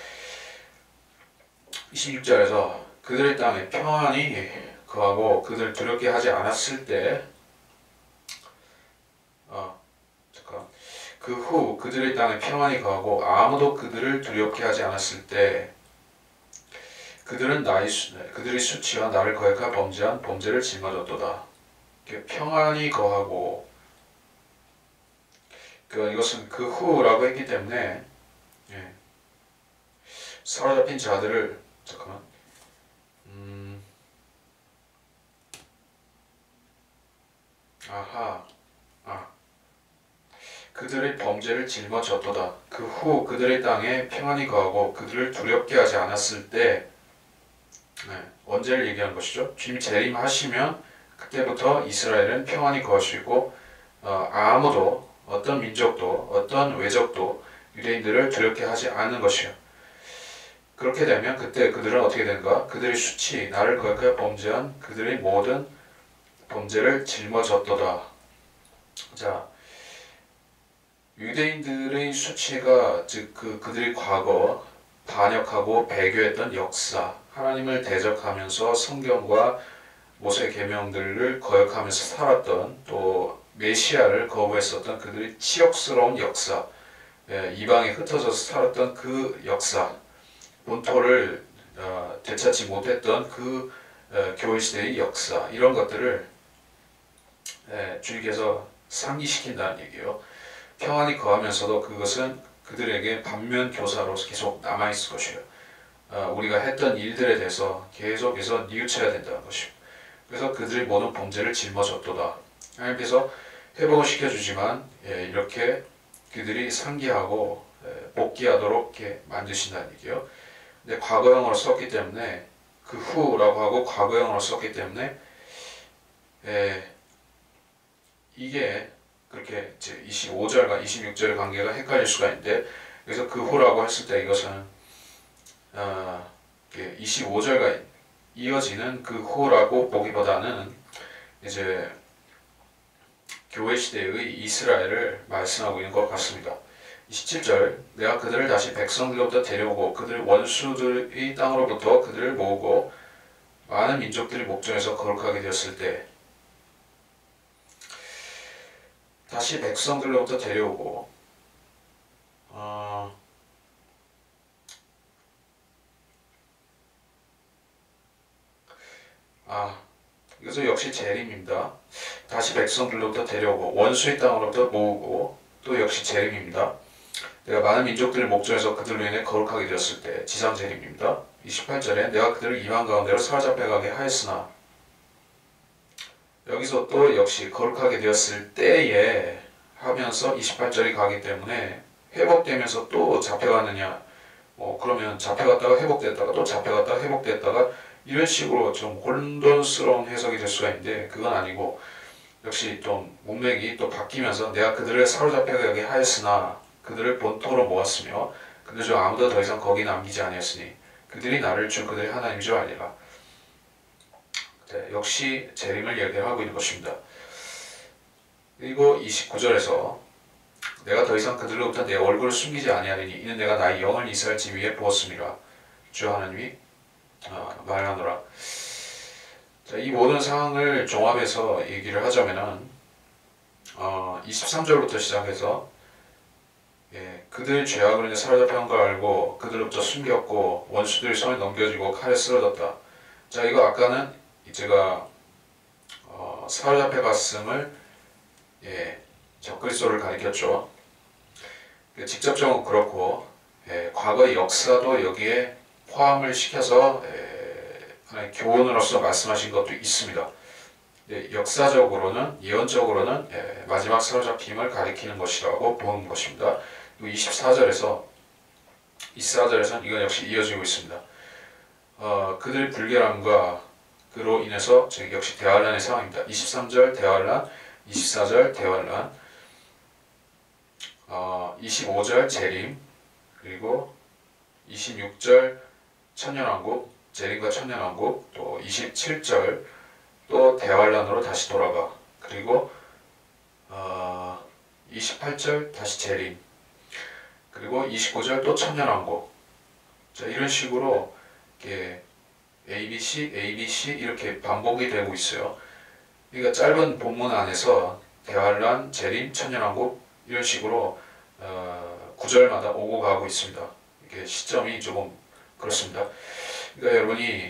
26절에서 그들의 땅에 평안히 거하고 그들을 두렵게 하지 않았을 때 그 후 그들의 땅에 평안히 거하고 아무도 그들을 두렵게 하지 않았을 때 그들은 그들의 수치와 나를 거역하 범죄한 범죄를 짊어졌도다. 평안히 거하고 이것은 그 후라고 했기 때문에 사로잡힌 자들을 그들의 범죄를 짊어졌도다. 그 후 그들의 땅에 평안히 거하고 그들을 두렵게 하지 않았을 때 언제를 얘기하는 것이죠? 주님이 재림하시면 그때부터 이스라엘은 평안히 거할 수 있고 아무도 어떤 민족도 어떤 외적도 유대인들을 두렵게 하지 않는 것이요. 그렇게 되면 그때 그들은 어떻게 되는가? 그들의 수치, 나를 거역하여 범죄한 그들의 모든 범죄를 짊어졌도다. 자, 유대인들의 수치가 즉 그들의 과거 반역하고 배교했던 역사, 하나님을 대적하면서 성경과 모세 계명들을 거역하면서 살았던 또 메시아를 거부했었던 그들의 치욕스러운 역사, 이방에 흩어져서 살았던 그 역사, 본토를 되찾지 못했던 그 교회 시대의 역사, 이런 것들을 주님께서 상기시킨다는 얘기예요. 평안히 거하면서도 그것은 그들에게 반면 교사로서 계속 남아있을 것이에요. 우리가 했던 일들에 대해서 계속해서 뉘우쳐야 된다는 것이고, 그래서 그들의 모든 범죄를 짊어졌도다. 하나님께서 회복을 시켜주지만 이렇게 그들이 상기하고 복귀하도록 이렇게 만드신다는 얘기예요. 근데 과거형으로 썼기 때문에 그 후라고 하고 과거형으로 썼기 때문에 이게 그렇게 25절과 26절의 관계가 헷갈릴 수가 있는데, 그래서 그 후라고 했을 때 이것은 25절과 이어지는 그 후라고 보기보다는 이제 교회 시대의 이스라엘을 말씀하고 있는 것 같습니다. 27절, 내가 그들을 다시 백성들로부터 데려오고 그들 원수들의 땅으로부터 그들을 모으고 많은 민족들이 목전에서 거룩하게 되었을 때, 다시 백성들로부터 데려오고 이것은 역시 재림입니다. 다시 백성들로부터 데려오고 원수의 땅으로부터 모으고 또 역시 재림입니다. 내가 많은 민족들을 목전에서 그들로 인해 거룩하게 되었을 때, 지상 재림입니다. 28절에 내가 그들을 이방 가운데로 사로잡혀 가게 하였으나, 여기서 또 역시 거룩하게 되었을 때에 하면서 28절이 가기 때문에 회복되면서 또 잡혀가느냐, 그러면 잡혀갔다가 회복됐다가 또 잡혀갔다가 회복됐다가 이런 식으로 좀 혼돈스러운 해석이 될 수가 있는데, 그건 아니고 역시 좀 문맥이 또 바뀌면서 내가 그들을 사로잡혀가게 하였으나 그들을 본토로 모았으며 그들 중 아무도 더 이상 거기 남기지 아니했으니 그들이 나를 주 그들의 하나님인 줄 알리라. 역시 재림을 얘기하고 있는 것입니다. 그리고 29절에서 내가 더 이상 그들로부터 내 얼굴을 숨기지 아니하리니 이는 내가 나의 영을 이스라엘 집 위에 부었음이라 주 하나님이 말하노라. 자, 이 모든 상황을 종합해서 얘기를 하자면은 23절부터 시작해서 그들 죄악으로 인해 사로잡혀간 걸 알고 그들로부터 숨겼고 원수들의 손에 넘겨지고 칼에 쓰러졌다. 자, 이거 아까는 제가 사로잡혀갔음을 적그리스도를 가리켰죠. 직접적으로 그렇고 과거의 역사도 여기에 포함을 시켜서 하나의 교훈으로서 말씀하신 것도 있습니다. 역사적으로는 예언적으로는 마지막 사로잡힘을 가리키는 것이라고 보는 것입니다. 그리고 24절에서는 이건 역시 이어지고 있습니다. 그들의 불결함과 그로 인해서 역시 대환란의 상황입니다. 23절 대환란, 24절 대환란, 25절 재림, 그리고 26절 천년왕국, 재림과 천년왕국, 또 27절 또 대환란으로 다시 돌아가, 그리고 28절 다시 재림, 그리고 29절 또 천년왕국. 자, 이런 식으로 이렇게 ABC, ABC 이렇게 반복이 되고 있어요. 그러니까 짧은 본문 안에서 대환란, 재림, 천년왕국 이런 식으로 구절마다 오고 가고 있습니다. 이게 시점이 조금 그렇습니다. 그러니까 여러분이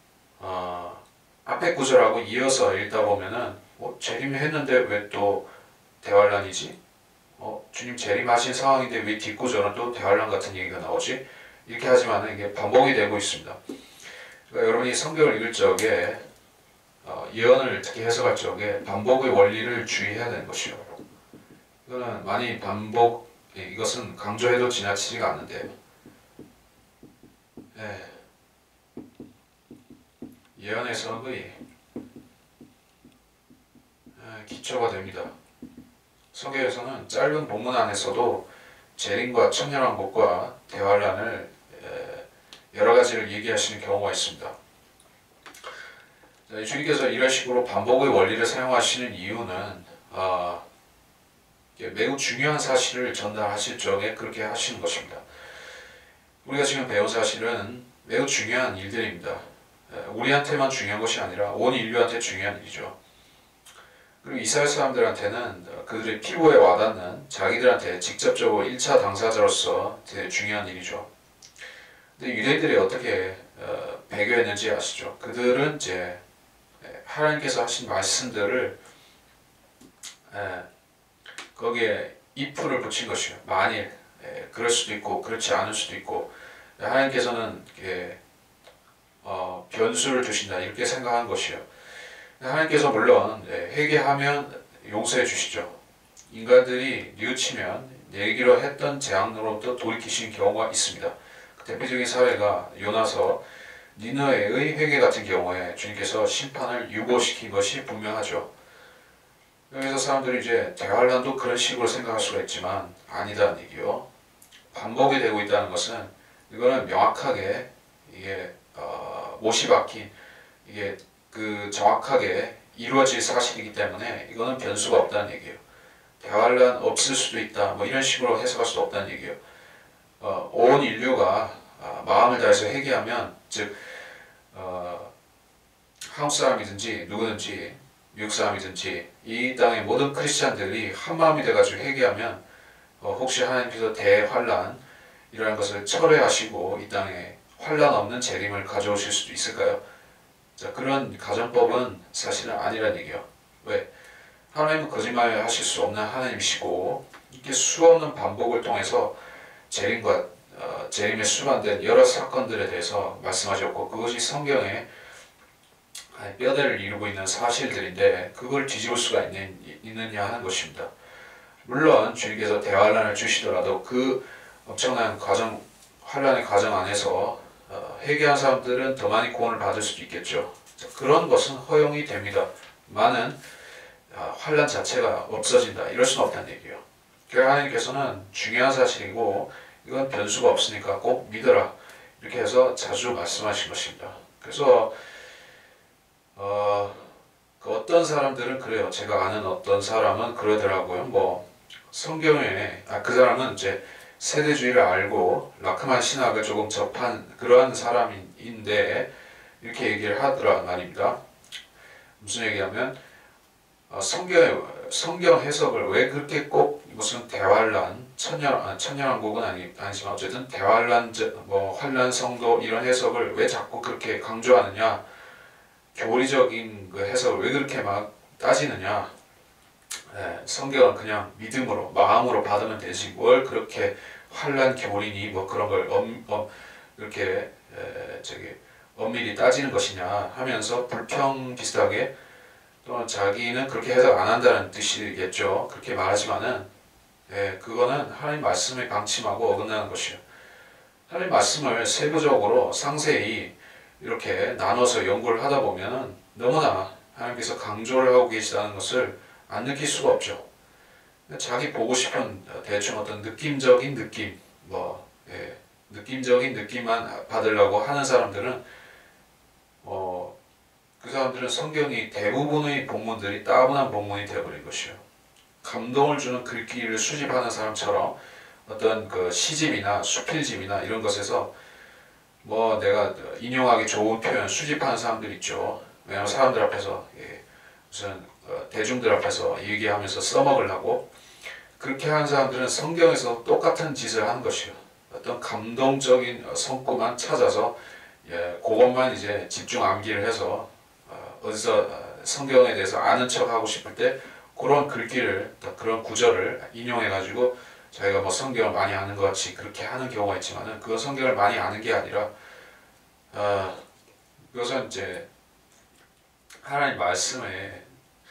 앞에 구절하고 이어서 읽다 보면은 재림했는데 왜 또 대환란이지? 주님 재림하신 상황인데 왜 뒷구절은 또 대환란 같은 얘기가 나오지? 이렇게 하지만 이게 반복이 되고 있습니다. 그러니까 여러분이 성경을 읽을 적에 예언을 특히 해석할 적에 반복의 원리를 주의해야 되는 것이요. 이거는 많이 이것은 강조해도 지나치지가 않는데, 예언 해석의 기초가 됩니다. 성경에서는 짧은 본문 안에서도 재림과 천년왕국과 대환란을 여러 가지를 얘기하시는 경우가 있습니다. 주님께서 이런 식으로 반복의 원리를 사용하시는 이유는 매우 중요한 사실을 전달하실 적에 그렇게 하시는 것입니다. 우리가 지금 배운 사실은 매우 중요한 일들입니다. 우리한테만 중요한 것이 아니라 온 인류한테 중요한 일이죠. 그리고 이스라엘 사람들한테는 그들의 피부에 와닿는, 자기들한테 직접적으로 1차 당사자로서 되게 중요한 일이죠. 근데 유대인들이 어떻게 배교했는지 아시죠? 그들은 이제 하나님께서 하신 말씀들을 거기에 if를 붙인 것이요. 만일 그럴 수도 있고 그렇지 않을 수도 있고, 하나님께서는 변수를 주신다 이렇게 생각한 것이요. 하나님께서 물론 회개하면 용서해 주시죠. 인간들이 뉘우치면 내기로 했던 재앙으로부터 돌이키신 경우가 있습니다. 대표적인 사례가 요나서 니느웨의 회개 같은 경우에 주님께서 심판을 유보시킨 것이 분명하죠. 여기서 사람들이 이제 대환란도 그런 식으로 생각할 수가 있지만 아니다는 얘기요. 반복이 되고 있다는 것은 이거는 명확하게 이게 못이 박힌, 이게 정확하게 이루어질 사실이기 때문에 이거는 변수가 없다는 얘기예요. 대환란 없을 수도 있다, 뭐 이런 식으로 해석할 수도 없다는 얘기예요. 온 인류가 마음을 다해서 회개하면, 즉 한국 사람이든지 누구든지 미국 사람이든지 이 땅의 모든 크리스찬들이 한 마음이 돼가지고 회개하면 혹시 하나님께서 대환란이라는 것을 철회하시고 이 땅에 환란 없는 재림을 가져오실 수도 있을까요? 자, 그런 가정법은 사실은 아니란 얘기예요. 왜? 하나님은 거짓말 하실 수 없는 하나님이시고, 이렇게 수없는 반복을 통해서 재림에 수반된 여러 사건들에 대해서 말씀하셨고, 그것이 성경에 뼈대를 이루고 있는 사실들인데 그걸 뒤집을 수가 있느냐 하는 것입니다. 물론 주님께서 대환란을 주시더라도 그 엄청난 환란의 과정 안에서 회개한 사람들은 더 많이 구원을 받을 수도 있겠죠. 그런 것은 허용이 됩니다. 많은 환란 자체가 없어진다, 이럴 수는 없다는 얘기예요. 그러니까 하나님께서는 중요한 사실이고 이건 변수가 없으니까 꼭 믿어라, 이렇게 해서 자주 말씀하신 것입니다. 그래서 어떤 사람들은 그래요. 제가 아는 어떤 사람은 그러더라고요. 뭐 성경에 그 사람은 이제 세대주의를 알고 라크만 신학을 조금 접한 그러한 사람인데 이렇게 얘기를 하더라 말입니다. 무슨 얘기하면 성경 해석을 왜 그렇게 꼭 무슨 대환란, 천년왕국은 아니지만 어쨌든 대환란, 뭐 환란 성도 이런 해석을 왜 자꾸 그렇게 강조하느냐, 교리적인 그 해석을 왜 그렇게 막 따지느냐. 성경은 그냥 믿음으로, 마음으로 받으면 되지 뭘 그렇게 환란 교리니 뭐 그런 걸 이렇게 엄밀히 따지는 것이냐 하면서 불평 비슷하게, 또 자기는 그렇게 해석 안 한다는 뜻이겠죠. 그렇게 말하지만은 그거는 하나님 말씀에 방침하고 어긋나는 것이요. 하나님 말씀을 세부적으로 상세히 이렇게 나눠서 연구를 하다 보면은 너무나 하나님께서 강조를 하고 계시다는 것을 안 느낄 수가 없죠. 자기 보고 싶은 대충 어떤 느낌적인 느낌, 느낌적인 느낌만 받으려고 하는 사람들은 그 사람들은 성경이 대부분의 본문들이 따분한 본문이 되어버린 것이요. 감동을 주는 글귀를 수집하는 사람처럼 어떤 그 시집이나 수필집이나 이런 것에서 뭐 내가 인용하기 좋은 표현 수집하는 사람들 있죠. 왜냐하면 사람들 앞에서 무슨 대중들 앞에서 얘기하면서 써먹으려고 그렇게 하는 사람들은 성경에서 똑같은 짓을 하는 것이요. 어떤 감동적인 성구만 찾아서 그것만 이제 집중 암기를 해서 어디서 성경에 대해서 아는 척 하고 싶을 때 그런 글귀를 그런 구절을 인용해 가지고 자기가 뭐 성경을 많이 아는 것 같이 그렇게 하는 경우가 있지만은 그 성경을 많이 아는 게 아니라 그것은 이제 하나님 말씀에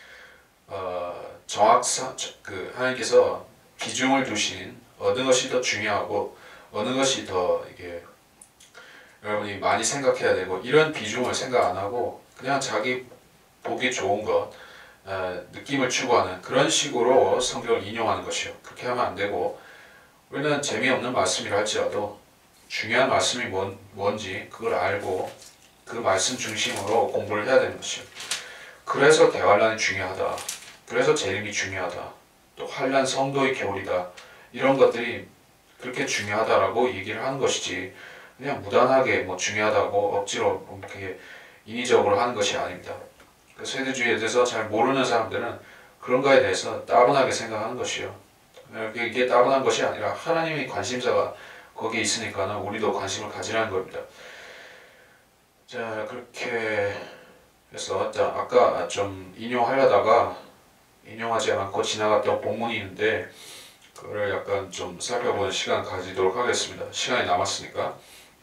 정확성 그 하나님께서 비중을 두신 어느 것이 더 중요하고 어느 것이 더 이게 여러분이 많이 생각해야 되고 이런 비중을 생각 안 하고 그냥 자기 보기 좋은 것 느낌을 추구하는 그런 식으로 성경을 인용하는 것이요. 그렇게 하면 안 되고 우리는 재미없는 말씀이라 할지라도 중요한 말씀이 뭔지 그걸 알고 그 말씀 중심으로 공부를 해야 되는 것이요. 그래서 대환란이 중요하다. 그래서 재림이 중요하다. 또 환란 성도의 겨울이다. 이런 것들이 그렇게 중요하다라고 얘기를 하는 것이지 그냥 무단하게 뭐 중요하다고 억지로 이렇게 인위적으로 하는 것이 아닙니다. 그 세대주의에 대해서 잘 모르는 사람들은 그런 거에 대해서 따분하게 생각하는 것이요. 이게 따분한 것이 아니라 하나님의 관심사가 거기에 있으니까 우리도 관심을 가지라는 겁니다. 자, 그렇게 해서 아까 좀 인용하려다가 인용하지 않고 지나갔던 본문이 있는데 그거를 약간 좀 살펴보는 시간 가지도록 하겠습니다. 시간이 남았으니까.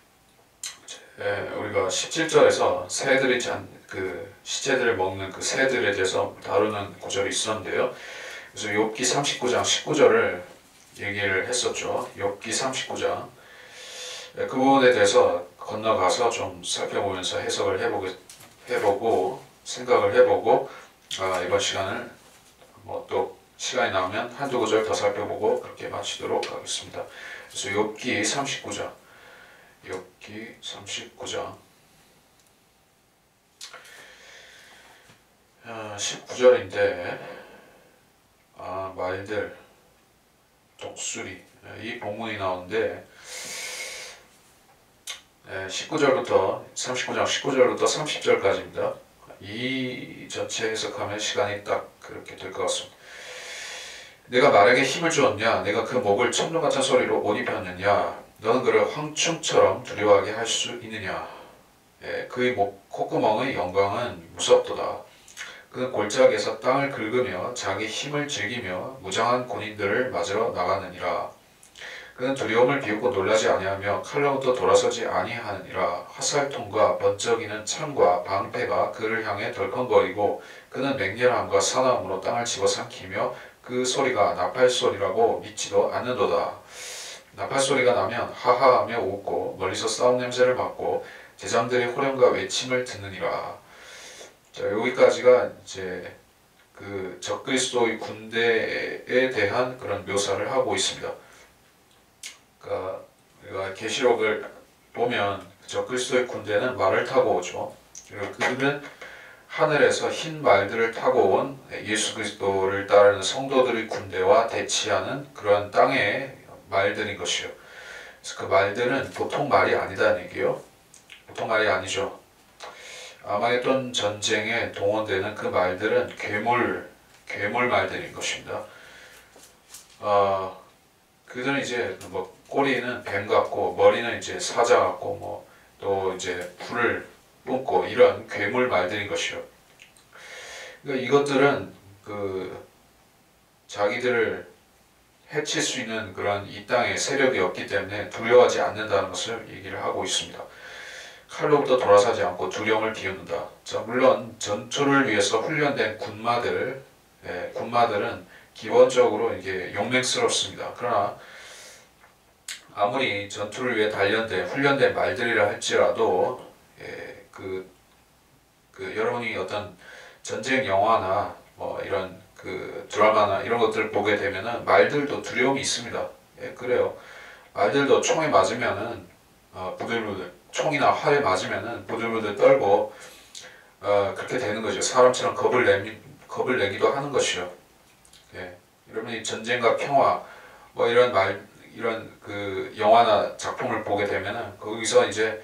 우리가 17절에서 새들이 그 시체들을 먹는 그 새들에 대해서 다루는 구절이 있었는데요. 그래서 욥기 39장 19절을 얘기를 했었죠. 욥기 39장 그 부분에 대해서 건너가서 좀 살펴보면서 해석을 해보고 생각을 해보고 이번 시간을 뭐 또 시간이 나오면 한두 구절 더 살펴보고 그렇게 마치도록 하겠습니다. 그래서 욥기 39장 욥기 39장 19절인데 말들 독수리 이 본문이 나오는데 19절부터 39장 19절부터 30절까지입니다. 이 전체 해석하면 시간이 딱 그렇게 될 것 같습니다. 내가 말에게 힘을 주었냐? 내가 그 목을 천둥 같은 소리로 못 입혔느냐? 너는 그를 황충처럼 두려워하게 할 수 있느냐? 그의 콧구멍의 영광은 무섭도다. 그는 골짜기에서 땅을 긁으며 자기 힘을 즐기며 무장한 군인들을 맞으러 나가느니라. 그는 두려움을 비웃고 놀라지 아니하며 칼로부터 돌아서지 아니하느니라. 화살통과 번쩍이는 창과 방패가 그를 향해 덜컹거리고 그는 맹렬함과 사나움으로 땅을 집어삼키며 그 소리가 나팔 소리라고 믿지도 않는도다. 나팔 소리가 나면 하하하며 웃고 멀리서 싸움 냄새를 맡고 제장들이 호령과 외침을 듣느니라. 자, 여기까지가 이제 그 적그리스도의 군대에 대한 그런 묘사를 하고 있습니다. 그러니까 우리가 계시록을 보면 적그리스도의 군대는 말을 타고 오죠. 그리고 그들은 하늘에서 흰 말들을 타고 온 예수 그리스도를 따르는 성도들의 군대와 대치하는 그러한 땅의 말들인 것이요. 그래서 그 말들은 보통 말이 아니다는 얘기요. 보통 말이 아니죠. 아마겟돈 전쟁에 동원되는 그 말들은 괴물 말들인 것입니다. 그들은 이제 뭐 꼬리는 뱀 같고 머리는 이제 사자 같고 뭐 또 이제 불을 뿜고 이런 괴물 말들인 것이요. 그러니까 이것들은 그 자기들을 해칠 수 있는 그런 이 땅에 세력이 없기 때문에 두려워하지 않는다는 것을 얘기를 하고 있습니다. 칼로부터 돌아서지 않고 두려움을 비웃는다. 자, 물론 전투를 위해서 훈련된 군마들은 기본적으로 이게 용맹스럽습니다. 그러나 아무리 전투를 위해 훈련된 말들이라 할지라도 여러분이 어떤 전쟁 영화나 뭐 이런 그 드라마나 이런 것들을 보게 되면은 말들도 두려움이 있습니다. 그래요. 말들도 총에 맞으면은 부들부들 총이나 활에 맞으면은 부들부들 떨고 그렇게 되는 거죠. 사람처럼 겁을 내기도 하는 것이요. 예. 여러분이 전쟁과 평화 뭐 이런 그 영화나 작품을 보게 되면은 거기서 이제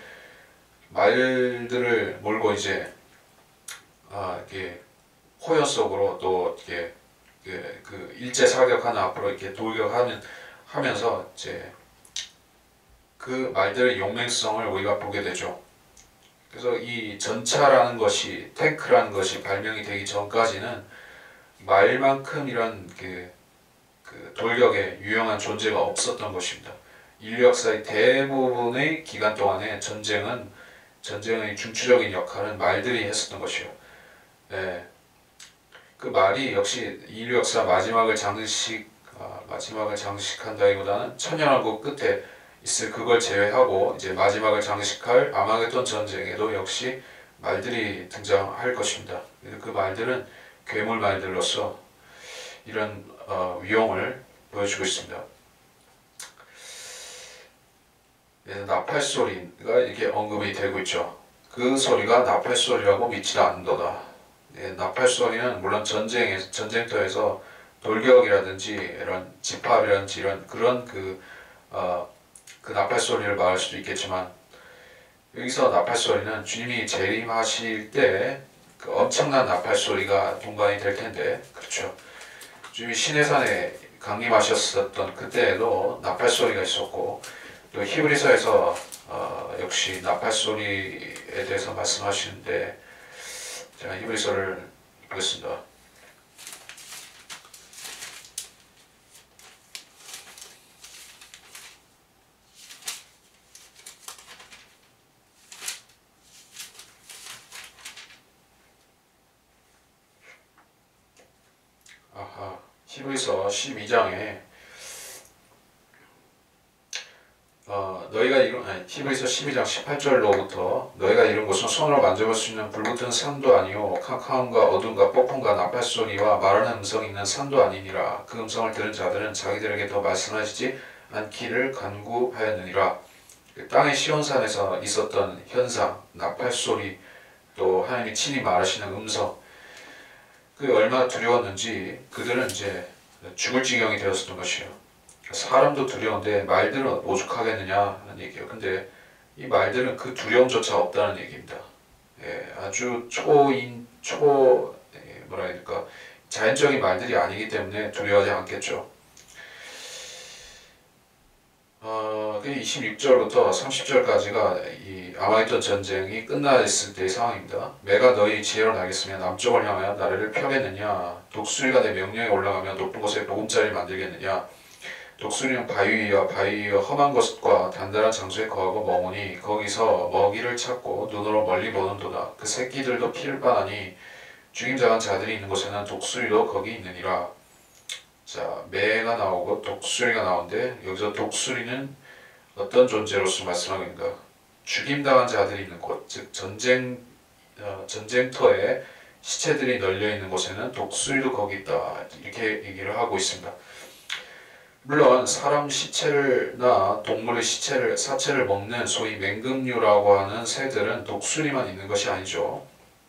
말들을 몰고 이제 이렇게 호연 속으로 또 이렇게 그 일제 사격하는 앞으로 이렇게 하면서 이제 그 말들의 용맹성을 우리가 보게 되죠. 그래서 이 전차라는 것이 탱크라는 것이 발명이 되기 전까지는 말만큼 이런 그 돌격에 유용한 존재가 없었던 것입니다. 인류 역사의 대부분의 기간 동안에 전쟁의 중추적인 역할은 말들이 했었던 것이요. 예, 그 말이 역시 인류 역사 마지막을 장식한다기보다는 천년왕국 끝에 있을 그걸 제외하고 이제 마지막을 장식할 아마겟돈 전쟁에도 역시 말들이 등장할 것입니다. 그 말들은 괴물 말들로서 이런 위용을 보여주고 있습니다. 나팔 소리가 이렇게 언급이 되고 있죠. 그 소리가 나팔 소리라고 믿지 않는도다. 나팔 소리는 물론 전쟁터에서 돌격이라든지 이런 집합이라든지 이런 그런 그 나팔 소리를 말할 수도 있겠지만 여기서 나팔 소리는 주님이 재림하실 때 그 엄청난 나팔 소리가 동반이 될 텐데, 그렇죠. 주님이 시내산에 강림하셨었던 그때에도 나팔 소리가 있었고, 또 히브리서에서 역시 나팔 소리에 대해서 말씀하시는데, 제가 히브리서를 보겠습니다. 히브리서 12장에 히브리서 12장 18절로부터 너희가 이룬 것은 손으로 만져볼 수 있는 불붙은 산도 아니요 캄캄함과 어둠과 폭풍과 나팔소리와 말하는 음성이 있는 산도 아니니라. 그 음성을 들은 자들은 자기들에게 더 말씀하시지 않기를 간구하였느니라. 땅의 시온산에서 있었던 현상, 나팔소리, 또 하나님이 친히 말하시는 음성, 그 얼마나 두려웠는지 그들은 이제 죽을 지경이 되었었던 것이에요. 사람도 두려운데 말들은 오죽하겠느냐 하는 얘기예요. 근데 이 말들은 그 두려움조차 없다는 얘기입니다. 아주 뭐라 해야 될까, 자연적인 말들이 아니기 때문에 두려워하지 않겠죠. 26절부터 30절까지가 이 아마겟돈 전쟁이 끝났을 때의 상황입니다. 내가 너희 지혜로 나겠으며 남쪽을 향하여 나래를 펴겠느냐? 독수리가 내 명령에 올라가며 높은 곳에 보금자리를 만들겠느냐? 독수리는 바위 위와 험한 곳과 단단한 장소에 거하고 머무니 거기서 먹이를 찾고 눈으로 멀리 보는도다. 그 새끼들도 피를 빠나니 죽임당한 자들이 있는 곳에는 독수리도 거기 있느니라. 자, 매가 나오고 독수리가 나오는데 여기서 독수리는 어떤 존재로서 말씀하고 있는가? 죽임당한 자들이 있는 곳, 즉 전쟁터에 시체들이 널려 있는 곳에는 독수리도 거기 있다. 이렇게 얘기를 하고 있습니다. 물론 사람 시체나 동물의 사체를 먹는 소위 맹금류라고 하는 새들은 독수리만 있는 것이 아니죠.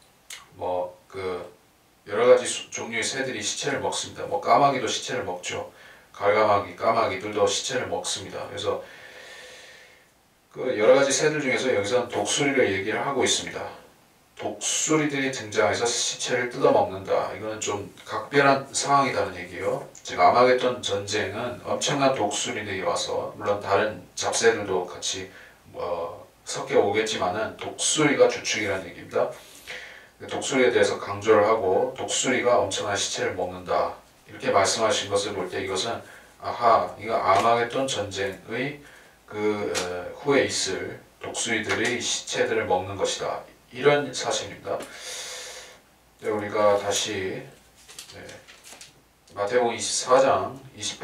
여러 가지 종류의 새들이 시체를 먹습니다. 까마귀도 시체를 먹죠. 까마귀들도 시체를 먹습니다. 그래서 그 여러 가지 새들 중에서 여기서는 독수리를 얘기를 하고 있습니다. 독수리들이 등장해서 시체를 뜯어먹는다. 이거는 좀 각별한 상황이라는 얘기예요. 즉 아마겟돈 전쟁은 엄청난 독수리들이 와서, 물론 다른 잡새들도 같이 섞여 오겠지만은 독수리가 주축이라는 얘기입니다. 독수리에 대해서 강조를 하고 독수리가 엄청난 시체를 먹는다. 이렇게 말씀하신 것을 볼 때 이것은 이거 아마겟돈 전쟁의 후에 있을 독수리들의 시체들을 먹는 것이다. 이런 사실입니다. 우리가 다시 마태복음 24장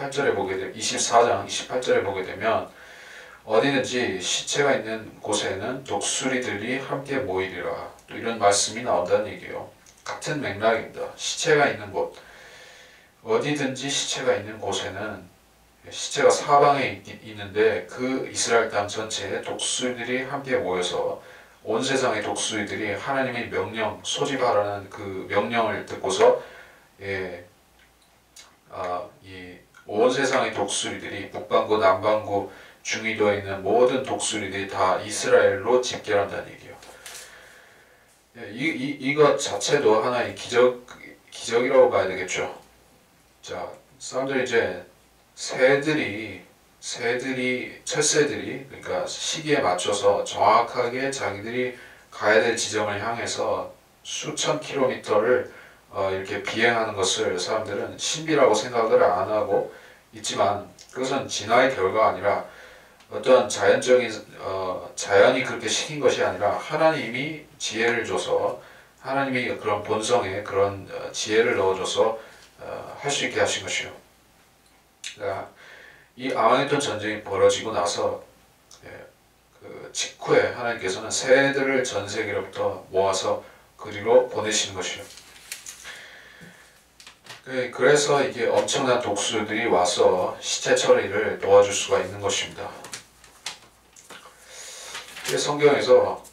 28절에 보게 되면 어디든지 시체가 있는 곳에는 독수리들이 함께 모이리라. 또 이런 말씀이 나온다는 얘기예요. 같은 맥락입니다. 시체가 있는 곳, 어디든지 시체가 있는 곳에는, 시체가 사방에 있는데 그 이스라엘 땅 전체에 독수리들이 함께 모여서 온 세상의 독수리들이 하나님의 명령, 소집하라는 그 명령을 듣고서 이 온 세상의 독수리들이 북반구, 남반구, 중위도에 있는 모든 독수리들이 다 이스라엘로 집결한다는 얘기예요. 이것 자체도 하나의 기적이라고 봐야 되겠죠. 자, 사람들이 이제 철새들이 그러니까 시기에 맞춰서 정확하게 자기들이 가야 될 지점을 향해서 수천 킬로미터를 이렇게 비행하는 것을 사람들은 신비라고 생각을 안 하고 있지만, 그것은 진화의 결과가 아니라 어떤 자연이 그렇게 시킨 것이 아니라 하나님이 지혜를 줘서, 하나님이 그런 본성에 그런 지혜를 넣어줘서 할 수 있게 하신 것이요. 그러니까 이 아마겟돈 전쟁이 벌어지고 나서 그 직후에 하나님께서는 새들을 전 세계로부터 모아서 그리로 보내시는 것이요. 그래서 이게 엄청난 독수리들이 와서 시체 처리를 도와줄 수가 있는 것입니다. 성경에서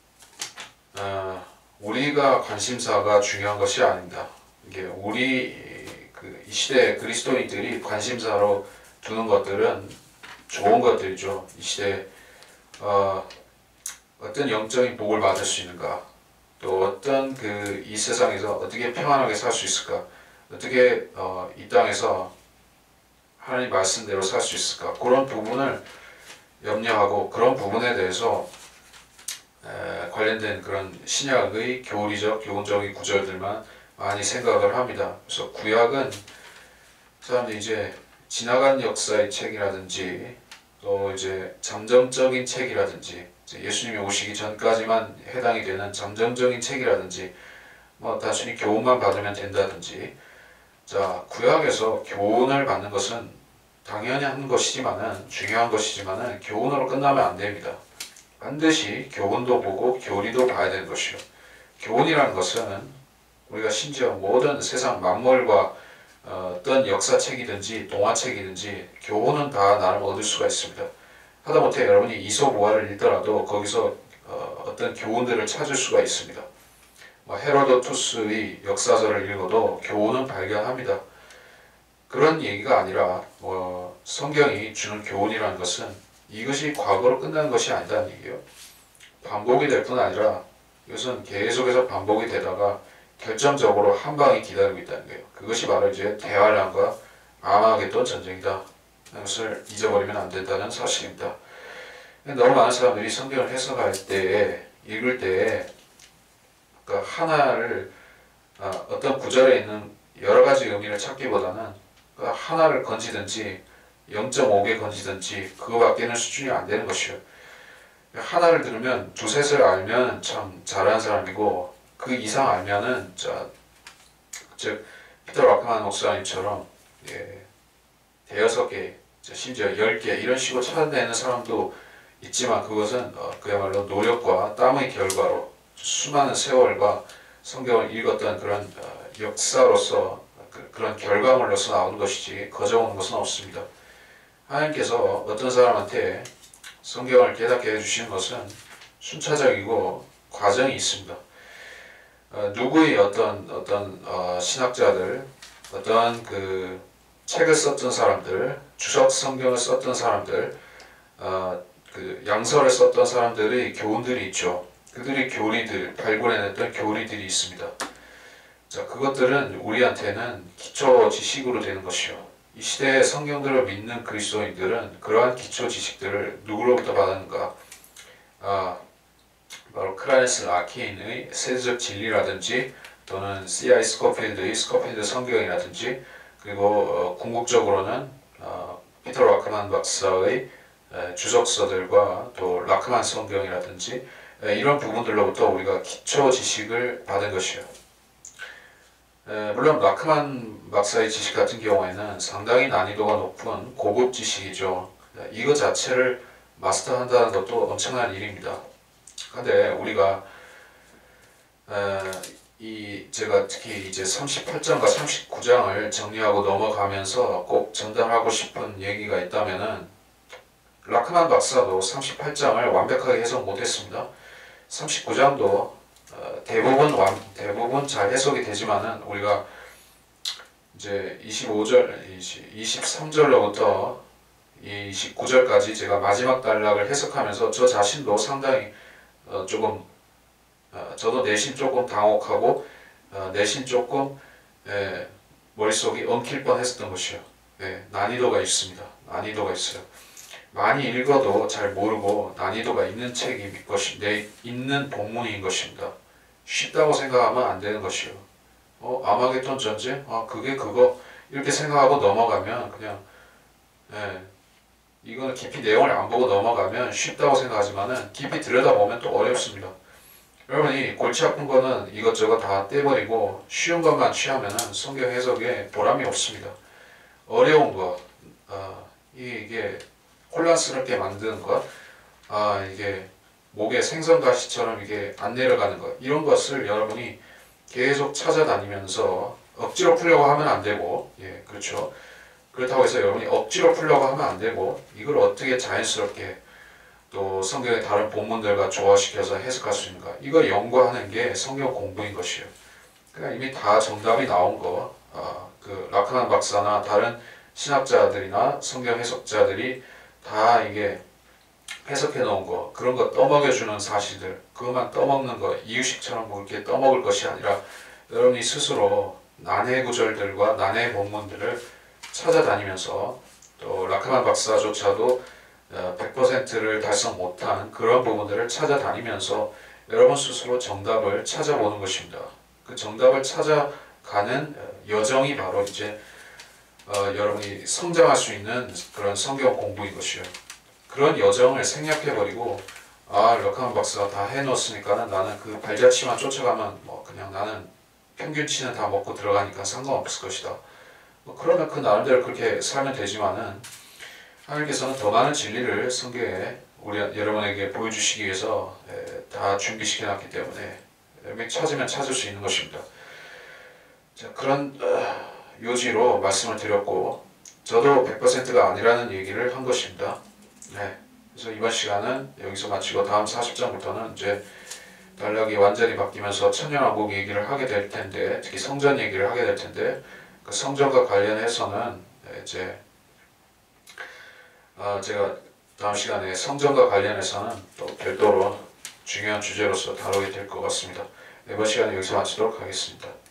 우리가 관심사가 중요한 것이 아닙니다. 이게 이 시대 그리스도인들이 관심사로 두는 것들은 좋은 것들이죠. 이 시대에 어떤 영적인 복을 받을 수 있는가, 또 어떤 이 세상에서 어떻게 평안하게 살 수 있을까, 어떻게 이 땅에서 하나님 말씀대로 살 수 있을까, 그런 부분을 염려하고 그런 부분에 대해서 관련된 그런 신약의 교훈적인 구절들만 많이 생각을 합니다. 그래서 구약은 사람들이 이제 지나간 역사의 책이라든지, 또 이제 잠정적인 책이라든지, 예수님이 오시기 전까지만 해당이 되는 잠정적인 책이라든지, 뭐 단순히 교훈만 받으면 된다든지. 자, 구약에서 교훈을 받는 것은 당연히 하는 것이지만은, 중요한 것이지만은 교훈으로 끝나면 안 됩니다. 반드시 교훈도 보고 교리도 봐야 되는 것이요. 교훈이라는 것은 우리가 심지어 모든 세상 만물과 어떤 역사책이든지 동화책이든지 교훈은 다 나름 얻을 수가 있습니다. 하다못해 여러분이 이솝우화를 읽더라도 거기서 어떤 교훈들을 찾을 수가 있습니다. 헤로도투스의 역사서를 읽어도 교훈은 발견합니다. 그런 얘기가 아니라 성경이 주는 교훈이라는 것은 이것이 과거로 끝나는 것이 아니다는 얘기예요. 반복이 될 뿐 아니라 이것은 계속해서 반복이 되다가 결정적으로 한 방이 기다리고 있다는 거예요. 그것이 바로 이제 대환란과 아마겟돈 전쟁이다. 그것을 잊어버리면 안 된다는 사실입니다. 너무 많은 사람들이 성경을 해석할 때에, 읽을 때에 하나를 어떤 구절에 있는 여러 가지 의미를 찾기보다는 하나를 건지든지 0.5개 건지든지 그거밖에는 수준이 안 되는 것이요. 하나를 들으면 두셋을 알면 참 잘하는 사람이고, 그 이상 알면은 즉 피터 락만 목사님처럼 대여섯 개, 심지어 10개 이런 식으로 찾아내는 사람도 있지만, 그것은 그야말로 노력과 땀의 결과로 수많은 세월과 성경을 읽었던 그런 역사로서 그런 결과물로서 나오는 것이지 거저오는 것은 없습니다. 하나님께서 어떤 사람한테 성경을 깨닫게 해주시는 것은 순차적이고 과정이 있습니다. 누구의 어떤 신학자들, 어떤 그 책을 썼던 사람들, 주석 성경을 썼던 사람들, 그 양서를 썼던 사람들의 교훈들이 있죠. 그들의 발굴해냈던 교리들이 있습니다. 자, 그것들은 우리한테는 기초 지식으로 되는 것이요. 이 시대에 성경들을 믿는 그리스도인들은 그러한 기초 지식들을 누구로부터 받았는가? 바로 클라렌스 라킨의 세대적 진리라든지, 또는 C.I. 스코필드의 스코필드 성경이라든지, 그리고 궁극적으로는 피터 라크만 박사의 주석서들과 또 라크만 성경이라든지, 이런 부분들로부터 우리가 기초 지식을 받은 것이요. 물론 라크만 박사의 지식 같은 경우에는 상당히 난이도가 높은 고급 지식이죠. 이거 자체를 마스터한다는 것도 엄청난 일입니다. 근데 우리가 제가 특히 이제 38장과 39장을 정리하고 넘어가면서 꼭 전달하고 싶은 얘기가 있다면은, 라크만 박사도 38장을 완벽하게 해석 못했습니다. 39장도 대부분 잘 해석이 되지만은 우리가 이제 23절로부터 29절까지 제가 마지막 단락을 해석하면서 저 자신도 상당히 저도 내심 조금 당혹하고 내심 조금 머릿속이 엉킬 뻔했었던 것이요. 난이도가 있습니다. 난이도가 있어요. 많이 읽어도 잘 모르고 난이도가 있는 책이 있는 본문인 것입니다. 쉽다고 생각하면 안 되는 것이요. 아마겟돈 전쟁? 그게 그거 이렇게 생각하고 넘어가면 그냥 이거는 깊이 내용을 안 보고 넘어가면 쉽다고 생각하지만은 깊이 들여다보면 또 어렵습니다. 여러분이 골치 아픈 거는 이것저것 다 떼버리고 쉬운 것만 취하면은 성경 해석에 보람이 없습니다. 어려운 것, 이게 혼란스럽게 만드는 것, 이게 목에 생선가시처럼 이게 안 내려가는 것, 이런 것을 여러분이 계속 찾아다니면서 억지로 풀려고 하면 안 되고, 그렇죠. 그렇다고 해서 여러분이 억지로 풀려고 하면 안 되고, 이걸 어떻게 자연스럽게 또 성경의 다른 본문들과 조화시켜서 해석할 수 있는가, 이걸 연구하는 게 성경 공부인 것이에요. 그러니까 이미 다 정답이 나온 거, 그 라크만 박사나 다른 신학자들이나 성경 해석자들이 다 이게 해석해 놓은 거, 그런 거 떠먹여주는 사실들, 그것만 떠먹는 거, 이유식처럼 뭐 이렇게 떠먹을 것이 아니라 여러분이 스스로 난해 구절들과 난해 본문들을 찾아다니면서, 또 라크만 박사조차도 100%를 달성 못한 그런 부분들을 찾아다니면서 여러분 스스로 정답을 찾아보는 것입니다. 그 정답을 찾아가는 여정이 바로 이제 여러분이 성장할 수 있는 그런 성경 공부인 것이에요. 그런 여정을 생략해버리고 럭하면 박사가 다 해놓았으니까 나는 그 발자취만 쫓아가면 뭐 그냥 나는 평균치는 다 먹고 들어가니까 상관없을 것이다. 그러면 그 나름대로 그렇게 살면 되지만은 하나님께서는 더 많은 진리를 성경에 여러분에게 보여주시기 위해서 다 준비시켜 놨기 때문에 여러분이 찾으면 찾을 수 있는 것입니다. 자, 그런 요지로 말씀을 드렸고, 저도 100%가 아니라는 얘기를 한 것입니다. 그래서 이번 시간은 여기서 마치고 다음 40장부터는 이제 단락이 완전히 바뀌면서 천년왕국 얘기를 하게 될 텐데, 특히 성전 얘기를 하게 될 텐데, 그 성전과 관련해서는 이제 제가 다음 시간에 성전과 관련해서는 또 별도로 중요한 주제로서 다루게 될 것 같습니다. 이번 시간에 여기서 마치도록 하겠습니다.